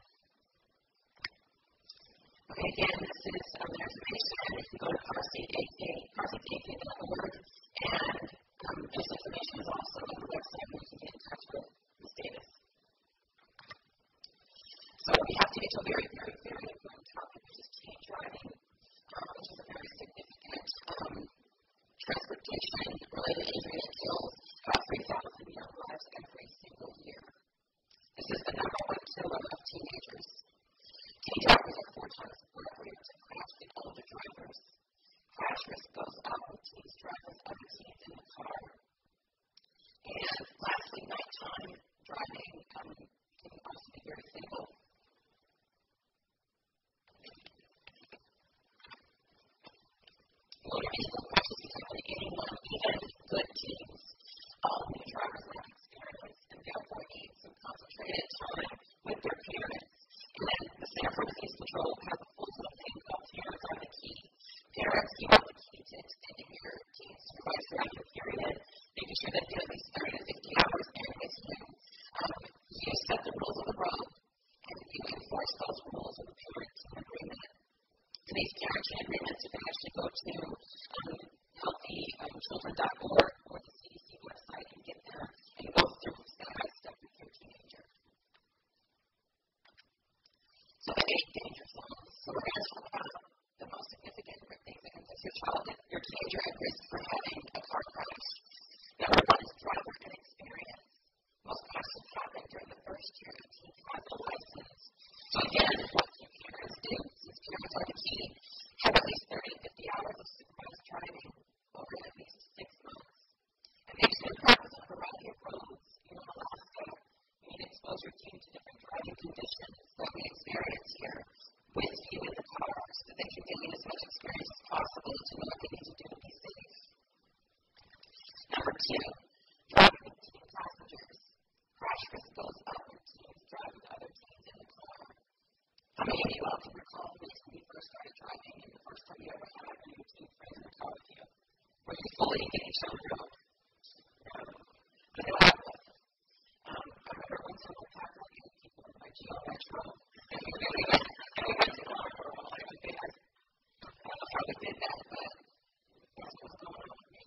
S2: Okay, again, this is um, the information. You can go to car seat A K, car seat A K dot org, and um, this information is also on the website where you can get in touch with Miz Davis. So we have to get to a very, very, very important topic, which is teen driving, um, which is a very significant um, transportation-related injury that kills about three thousand young lives every single year. This is the number one killer of teenagers. Teen drivers are four times more likely to crash than older drivers. Crash risk goes up when teens drive with other teens in the car. And lastly, nighttime driving um, can also be very fatal. Motor vehicle crashes can happen to anyone, even good teens. All new drivers lack experience and therefore need some concentrated time with their parents. And then the Center for Disease Control has a full thing called Parents Are the Key. Parents, you are the key to extending your teen's supervised driving period, making sure that they're at least thirty to fifty hours in with you. Um, you set the rules of the road, and you enforce those rules with a parent-team agreement. For these parent-team agreements, you can actually go to um, healthy children dot org or the C D C website and get them and go through step by step with your teenager. So the eight danger zones. So we're going to talk about the most significant things that can put your child, your teenager at risk for having a car crash. Number one is driver inexperience. Most crashes happen during the first year of teen has a license. So again, what can parents do, since parents are the key, have at least thirty to fifty hours of supervised driving over at least six months. And they should practice on a variety of roads. You know, Alaska, you need to expose your team to different driving conditions that we experience here with you in the car so that they can gain as much experience as possible to know what they need to do to be safe. Number two, driving with teen passengers. Crash risk goes up when teens drive with other teens in the car. How many of you all can recall when you first started driving and the first time you ever had one of your teen friends in the car with you? Were you fully engaged on the road? No. I know I was. Um, I remember one time I packed like eight people in my Geo Metro, and we really went, and we went to the car for a while. I was there. I don't know how we did that, but that's what was going on with me.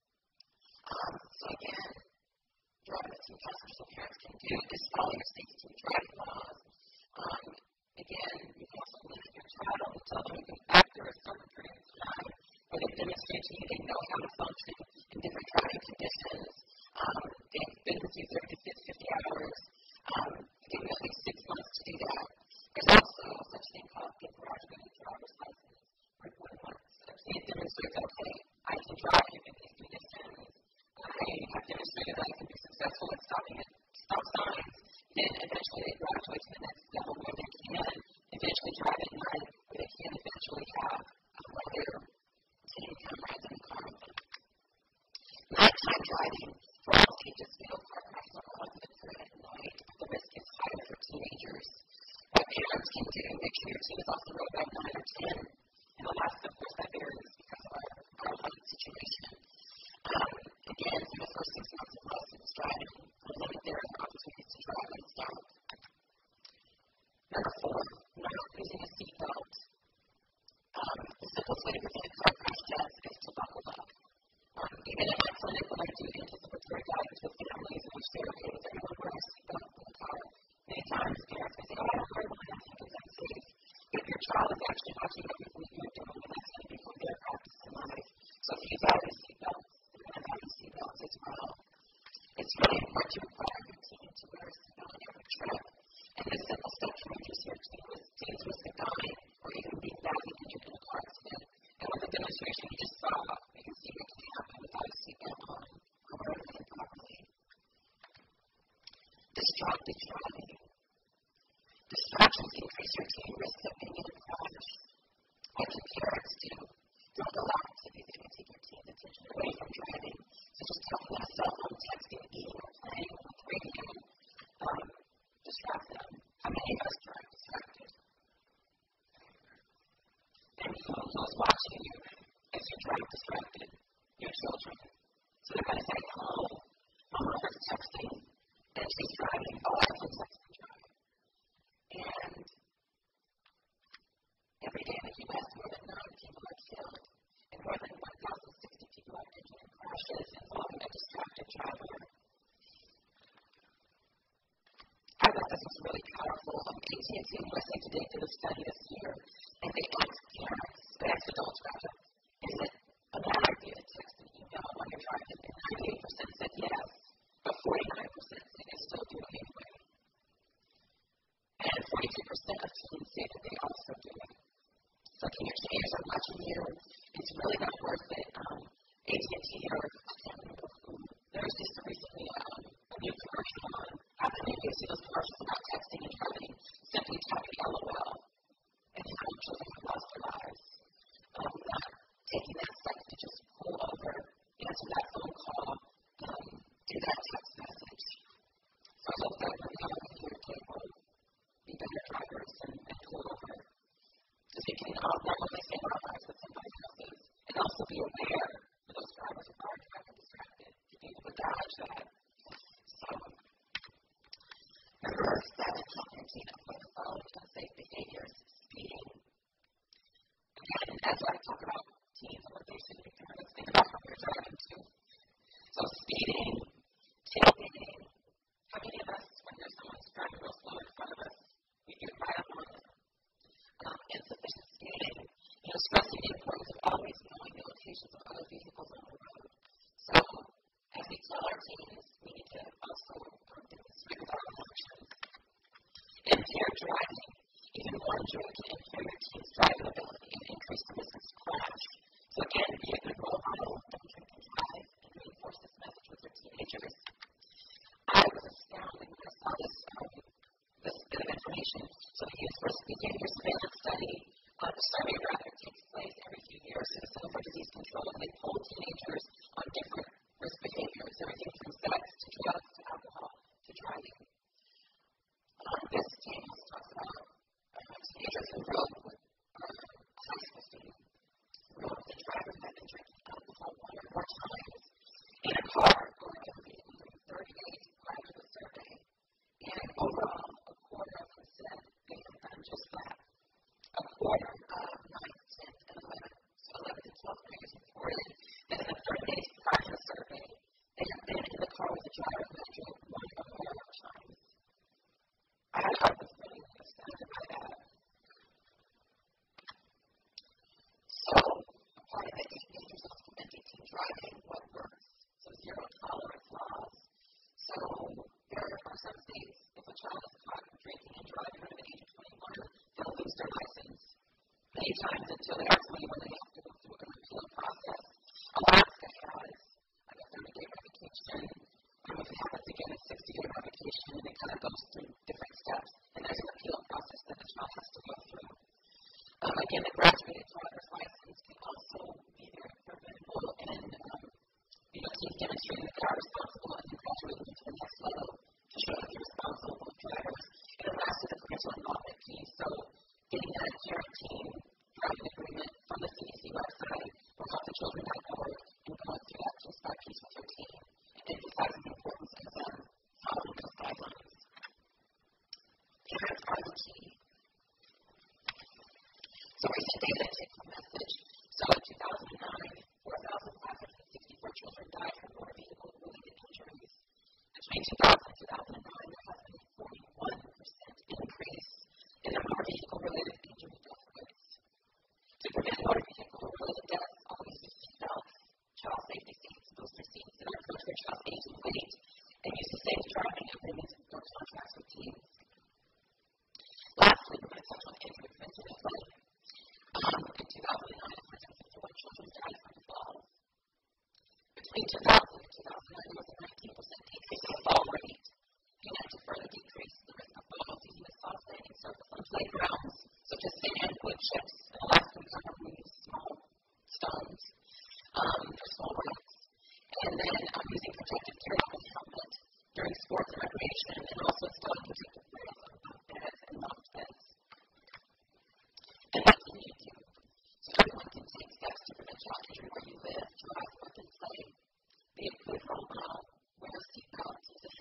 S2: Um, so again, driving with teen passengers, what parents can do is follow your safety driving laws. Um, again, you can also limit your child and tell them that after a certain period of time where they demonstrate to you they know how to function in different driving conditions. Um, they've been with you thirty to fifty hours. Um, give them at least six months to do that. There's also such a thing called the graduated driver's license, where when once a kid demonstrates, okay, I can drive in these conditions, I have demonstrated that I can be successful at stopping at stop signs, then eventually they graduate to the next level where they can eventually drive at night, where they can eventually have um, one of their teen comrades in the car with them. Nighttime driving, for all ages, fatal car crashes are often occur at night, but the risk is higher for teenagers. What parents can do, make sure your teen is off the road by nine or ten. In Alaska, of course, that varies because of our, our light situation. Um, again, for the first six months of license driving, limit their opportunities to drive and stop. Number four, not using a seatbelt. Um, the simplest way to prevent a car crash death is to buckle up. Um, even in my clinic, when I do anticipatory guidance with families in which they're okay with everyone wearing a seatbelt in the car, many times parents may say, oh, I don't wear one, I think it's unsafe. But your child is actually watching everything that you're doing, and that's going to become their practice in life. So if you value seatbelts, they're going to value seatbelts as well. It's really important to require your teen to wear a seatbelt on every trip. And this simple step can reduce your teen's risk of dying or even being badly injured in a car accident. And with the demonstration you just saw, you can see what can happen without a seatbelt on or wearing it improperly. Distracted driving. Distractions increase your teen risk of being in a crash. What can parents do? Don't allow activities that can take your teen's attention away from driving, such as talking on a cell phone, texting, eating, or playing with radio. Um, distract them. How many of us drive distracted? And who's watching you as you drive distracted? Your children. texting, and she's driving. Oh, I can text and drive. And every day in the U S, more than nine people are killed, and more than one thousand sixty people are injured in crashes involving a distracted driver. I thought this was really powerful. Um, A T and T and U S A Today did a study this year, and they asked parents, they asked adults rather, is it a bad idea to text and email when you're driving? And ninety-eight percent said yes, but forty-nine percent said they still do it anyway. And forty-two percent of teens say that they also do it. So can your teenagers are watching you? It's really not worth it. Um, A T and T or I can't remember who. There was just recently um, a new commercial on. I don't know if you see those commercials about texting and driving, simply tapping LOL and how children have lost their lives. Um, not taking that step to just pull over, answer that phone call, um, do that text message. So I hope that when you're at your table, be better drivers and, and pull over. So we can uh, not only save our lives but somebody else's, and also be aware of those drivers who are driving distracted, to be able to dodge that. So, number seven, helping teens avoid the following unsafe behaviors: speeding. Again, as I talk about teens and what they should be doing, let's think about how we're driving too. So, speeding, tailgating. How many of us, when there's someone driving real slow in front of us, we get right up on them? Um, insufficient skating, you know, stressing the importance of always knowing the locations of other vehicles on the road. So, as we tell our teens, we need to also um, demonstrate with our own actions. Impaired driving. Even one drink can impair your teen's driving ability and increase the risk of crash. So, again, be a good role model, don't drink and drive, and reinforce this message with your teenagers. I was astounded when I saw this. Um, this bit of information. So the Youth Risk Behavior Surveillance Study, uh, the survey rather takes place every few years through the Center for Disease Control, and they poll teenagers on different risk behaviors, everything from sex to drugs to alcohol to driving. Um, this table talks about uh, teenagers who rode with uh, high school students, rode with a driver who had been drinking alcohol one or more times in a car or in a vehicle during thirty days prior to the survey. And overall, a quarter of them said they have done just that. A quarter of ninth, tenth, and eleventh, so eleventh and twelfth graders reported that in the thirty days prior to the survey, they have been in the car with a driver who had drunk one or more times. I, I was really astounded by that. So, a part of the eight majors of preventing teen driving, what works? So, zero tolerance laws. So, there are some states, if a child is caught drinking and driving under the age of twenty-one, they'll lose their license. Many times until they are twenty-one, they have to go through an appeal process. Alaska has like a thirty-day revocation. Um, if it happens again, a sixty-day revocation, and it kind of goes through different steps. And there's an appeal process that the child has to go through. Um, again, the graduated driver's license can also be very preventable and um, you know, keep demonstrating that they are responsible and then graduating into the next level to show that they're responsible drivers. And then lastly, the parental involvement piece. So getting that parent-teen driving agreement from the C D C website will help the children that board and going through that piece by piece with their teen and emphasizing the importance of them following those guidelines. Parents are the key. So recent data take home message. So in two thousand nine, four thousand five hundred sixty-four children died from motor vehicle-related injuries. Between two thousand and two thousand nine, there has been a forty-one percent increase in the motor vehicle-related injury death rates. To prevent motor vehicle-related deaths, always use seatbelts, child safety seats, booster seats, and approach their child's age and weight, and use the safe driving agreements or contracts with teens. Lastly, we're going to touch on injury prevention and planning. Um, in two thousand nine, one hundred fifty-one children died from falls. Between two thousand and two thousand nine, there was a nineteen percent decrease in the fall rate. And to further decrease the risk of falls, using a soft landing surface on playgrounds, such as sand, wood chips, and Alaskan cover leaves, small stones, um, or small rocks. And then um, using protective carry-on helmet during sports and recreation, and also installing protective rails on bunk beds and loft beds. And that's what you do. So everyone can take steps to prevent child injury where you live, drive, work, and play. Be a good role model, wear a seatbelt, use a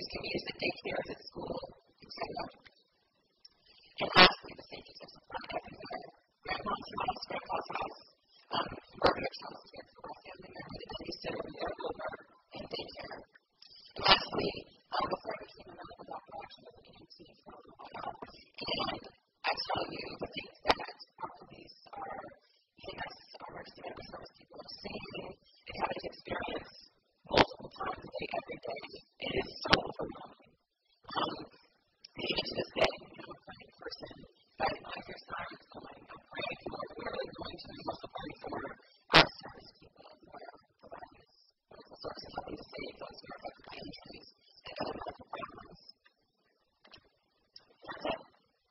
S2: can be used at daycares, at school, et cetera. And lastly, the safety tips apply everywhere. Grandma's house, grandpa's house, um, Margaret's house, kids for a family member, the babysitter, they're over, and daycare. And lastly, um, before I became a medical doctor, I actually was an E M T for a while. And I tell you the things that our police, our E M S, our emergency medical service people are seeing and having to experience multiple times a day, every day. It is so overwhelming. Um, and even to this day, you know, I'm a praying person, but I hear sirens going, I'm praying for, we're really going to, we must pray for our service people who are providing us medical services, helping to save those who are affected by injuries and other medical problems. That's it.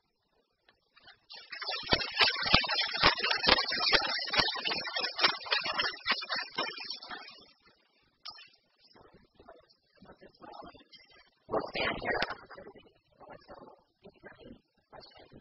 S2: We'll stand here. So, if you have any questions.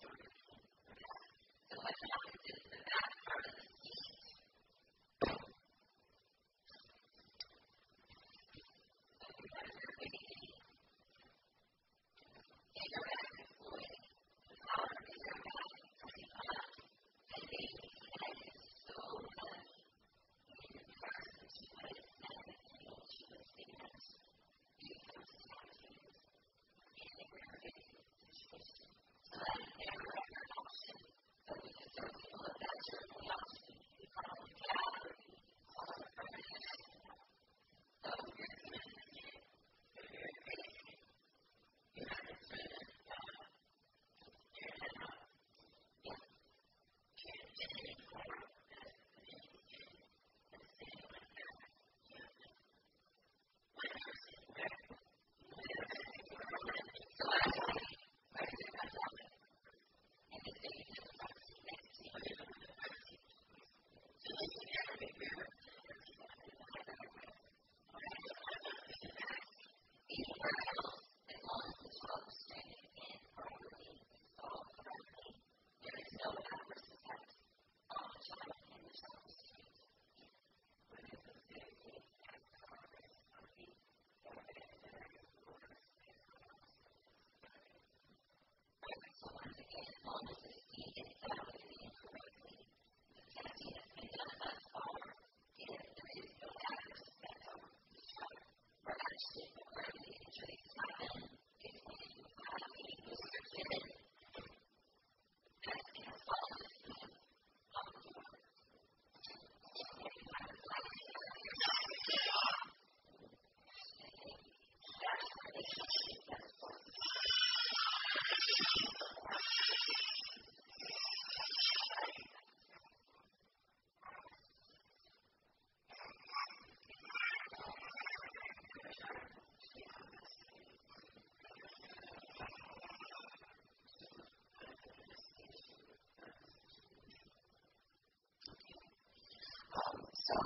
S2: So,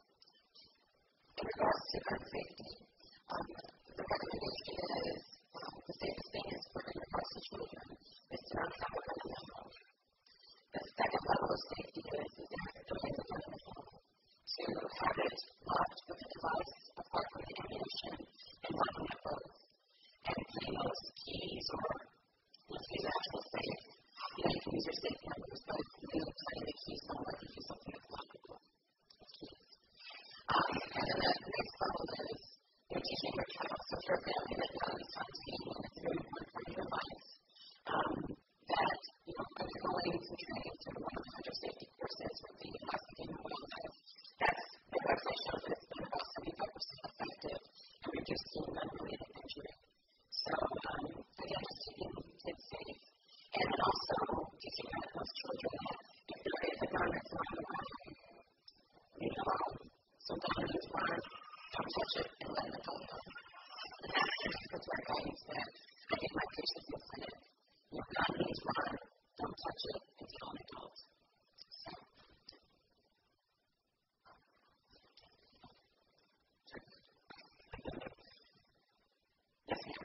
S2: in regards to gun safety, um, the recommendation is um, the safest thing is for in regards to children is to not have a gun in the home. The second level of safety is, is to have a gun in the home, to have it locked with a device apart from the ammunition and locking it both. And putting those keys or let's use the actual safe. You know, you can use your safe numbers, but you know, putting the keys somewhere to use something that's lockable. Um, and then the next level is you're teaching your child. So for a family that does hunting and it's very important for your life, um, that you know, undergoing some training to one of the hunter safety courses with the Alaska Game and Wildlife, that's the website shows that it's been about seventy-five percent effective in reducing gun-related injury. So um, again, just keeping kids safe, and then also teaching those children that if there is a gun that's lying around, you know, so gun is run, don't touch it, and let the adult know. And that's because our guidance that I get my patients in clinic. Your gun needs run, don't touch it, and tell an adult. So. Yes, ma'am.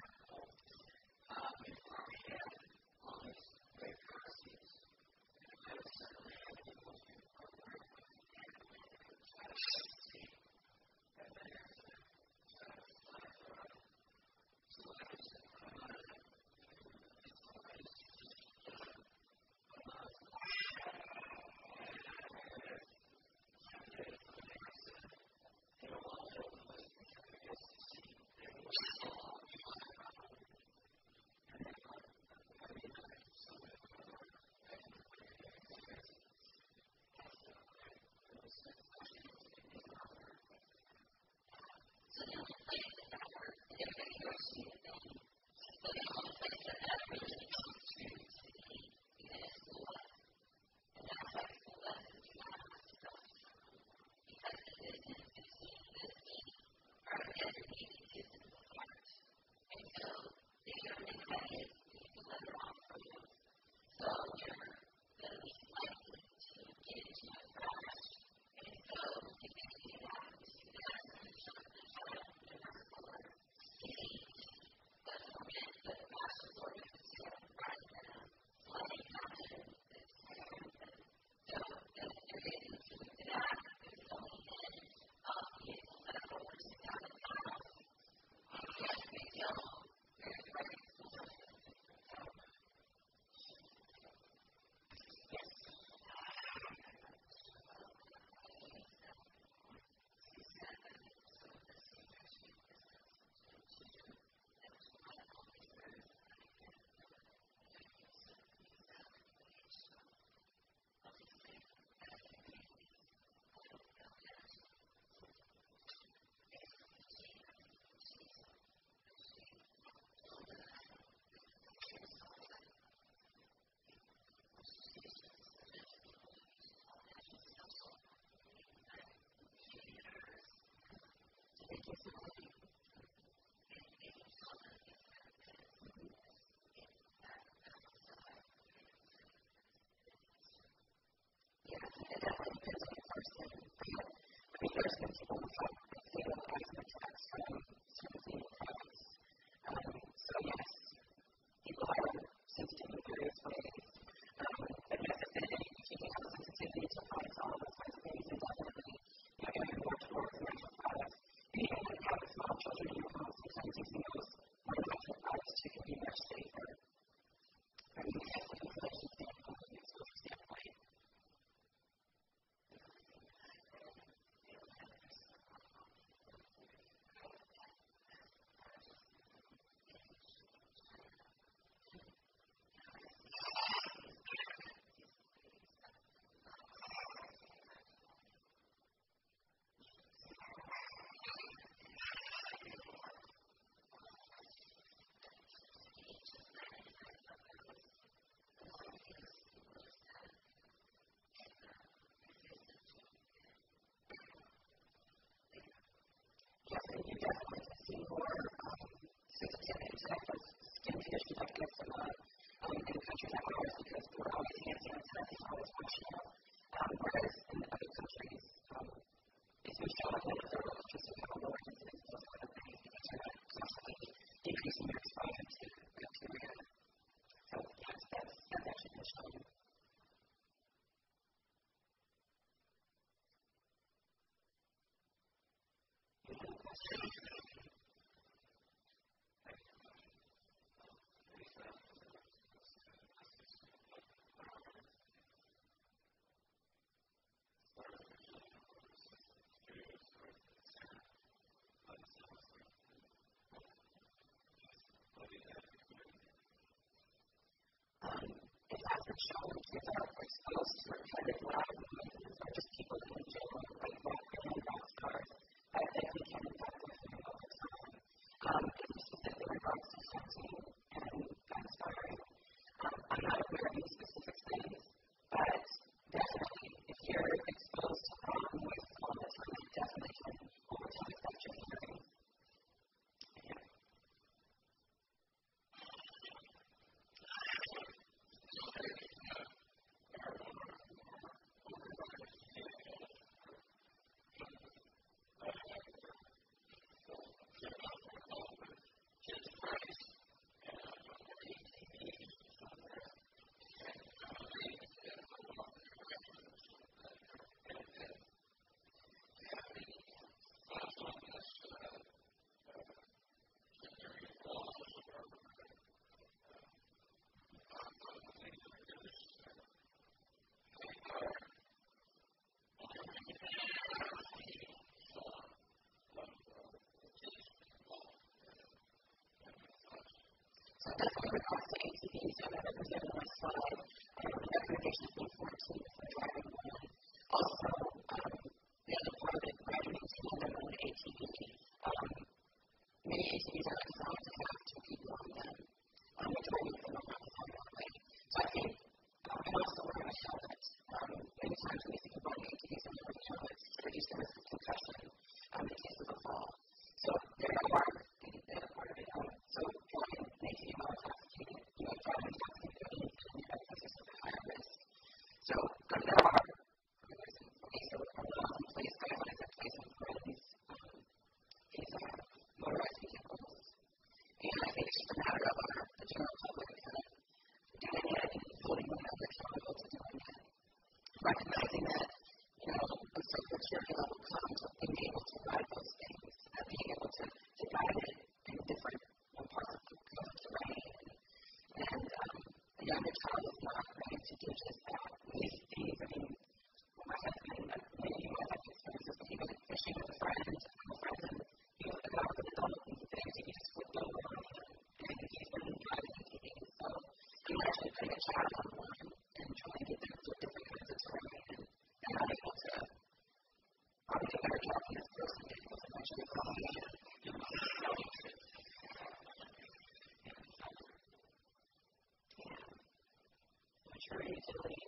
S2: people who have fatal asthma attacks from certain cleaning products. Um, so yes, people are sensitive in various ways. Um, but yes, if, they, if you can have a sensitivity to products, all those kinds of things, and definitely, you know, going more towards natural products. And even when you have small children in your home, sometimes using those more natural products too can be much safer from the inhalation standpoint and the exposure standpoint. Yes, and you definitely can see more um, sensitivity to that skin conditions like eczema um, in countries like ours because we're always hand sanitizing, always washing up. Um, whereas in other countries, um, it's been shown that if they're just to have a lower incidence, those kind of things, because you're not constantly decreasing your exposure to bacteria. So, yes, that's, that's actually been shown. Um, it has been shown when kids are exposed to repetitive loud noises or just people in general, like rock band, rock stars, that definitely can impact their hearing over time. Um, and specifically in regards to sensing and gun firing, um, I'm not aware of any specific things, but definitely if you're exposed to loud noises all the time, it definitely can over time affect your hearing. Yeah. So definitely when it comes to A T Vs, I know that was on my slide, um, the recommendation has been fourteen for driving one. Also, um, the other part of it, riding in tandem on an A T V. Um, many A T Vs are designed to have two people on them. Um, majority of them are not designed that way. So I think, um, and also wearing a helmet. Um, many times when you think about A T Vs and wearing helmets, to reduce the risk of concussion um, in case of a fall. So there are, and the other part of it, um, so driving an A T V while intoxicated, you know, driving intoxicated and you have places of higher risk. So um, there are, there's ways to look for laws in place, guidelines in place for these, um, these uh, motorized vehicles. And I think it's just a matter of our, the general public kind of doing it and holding them accountable to doing it. Recognizing that, you know, a certain maturity level comes with being able to ride those things, and being able to, to guide it in different you know, parts of the, of the terrain. And, and um, a younger child is not ready to do just that. These things, I mean, my husband, many of you might have experiences, but he went fishing with a friend, and a friend, and he was out with an adult, and the A T V just flipped over on him, and he's been driving A T V. So imagine putting a child on one and trying to get them through different kinds of terrain, and they're not able to probably do a better job than this person did because eventually probably maturity, utility,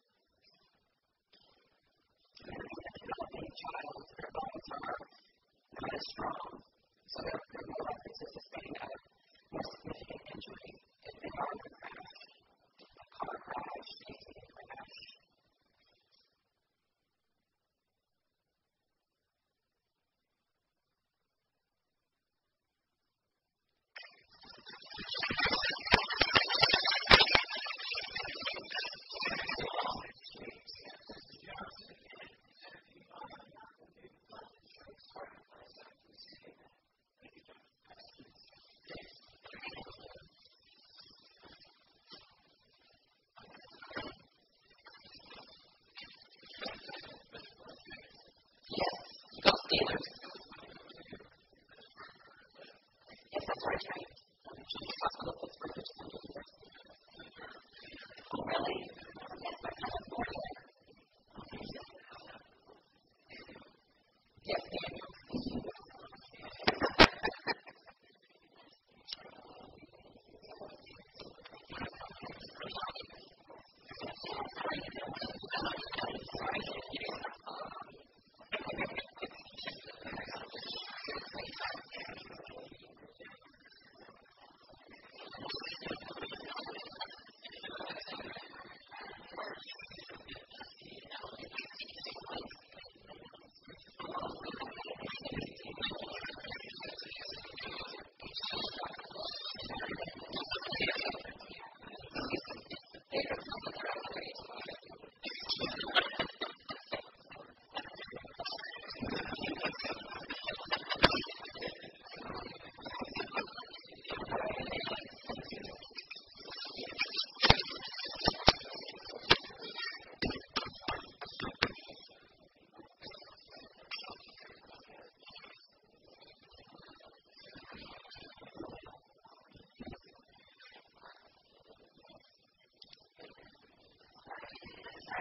S2: and a developing child, their bones are not as strong, so they're, they're more likely to sustain a more significant injury if they are in a crash, a car crash, A T V crash.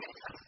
S2: when it comes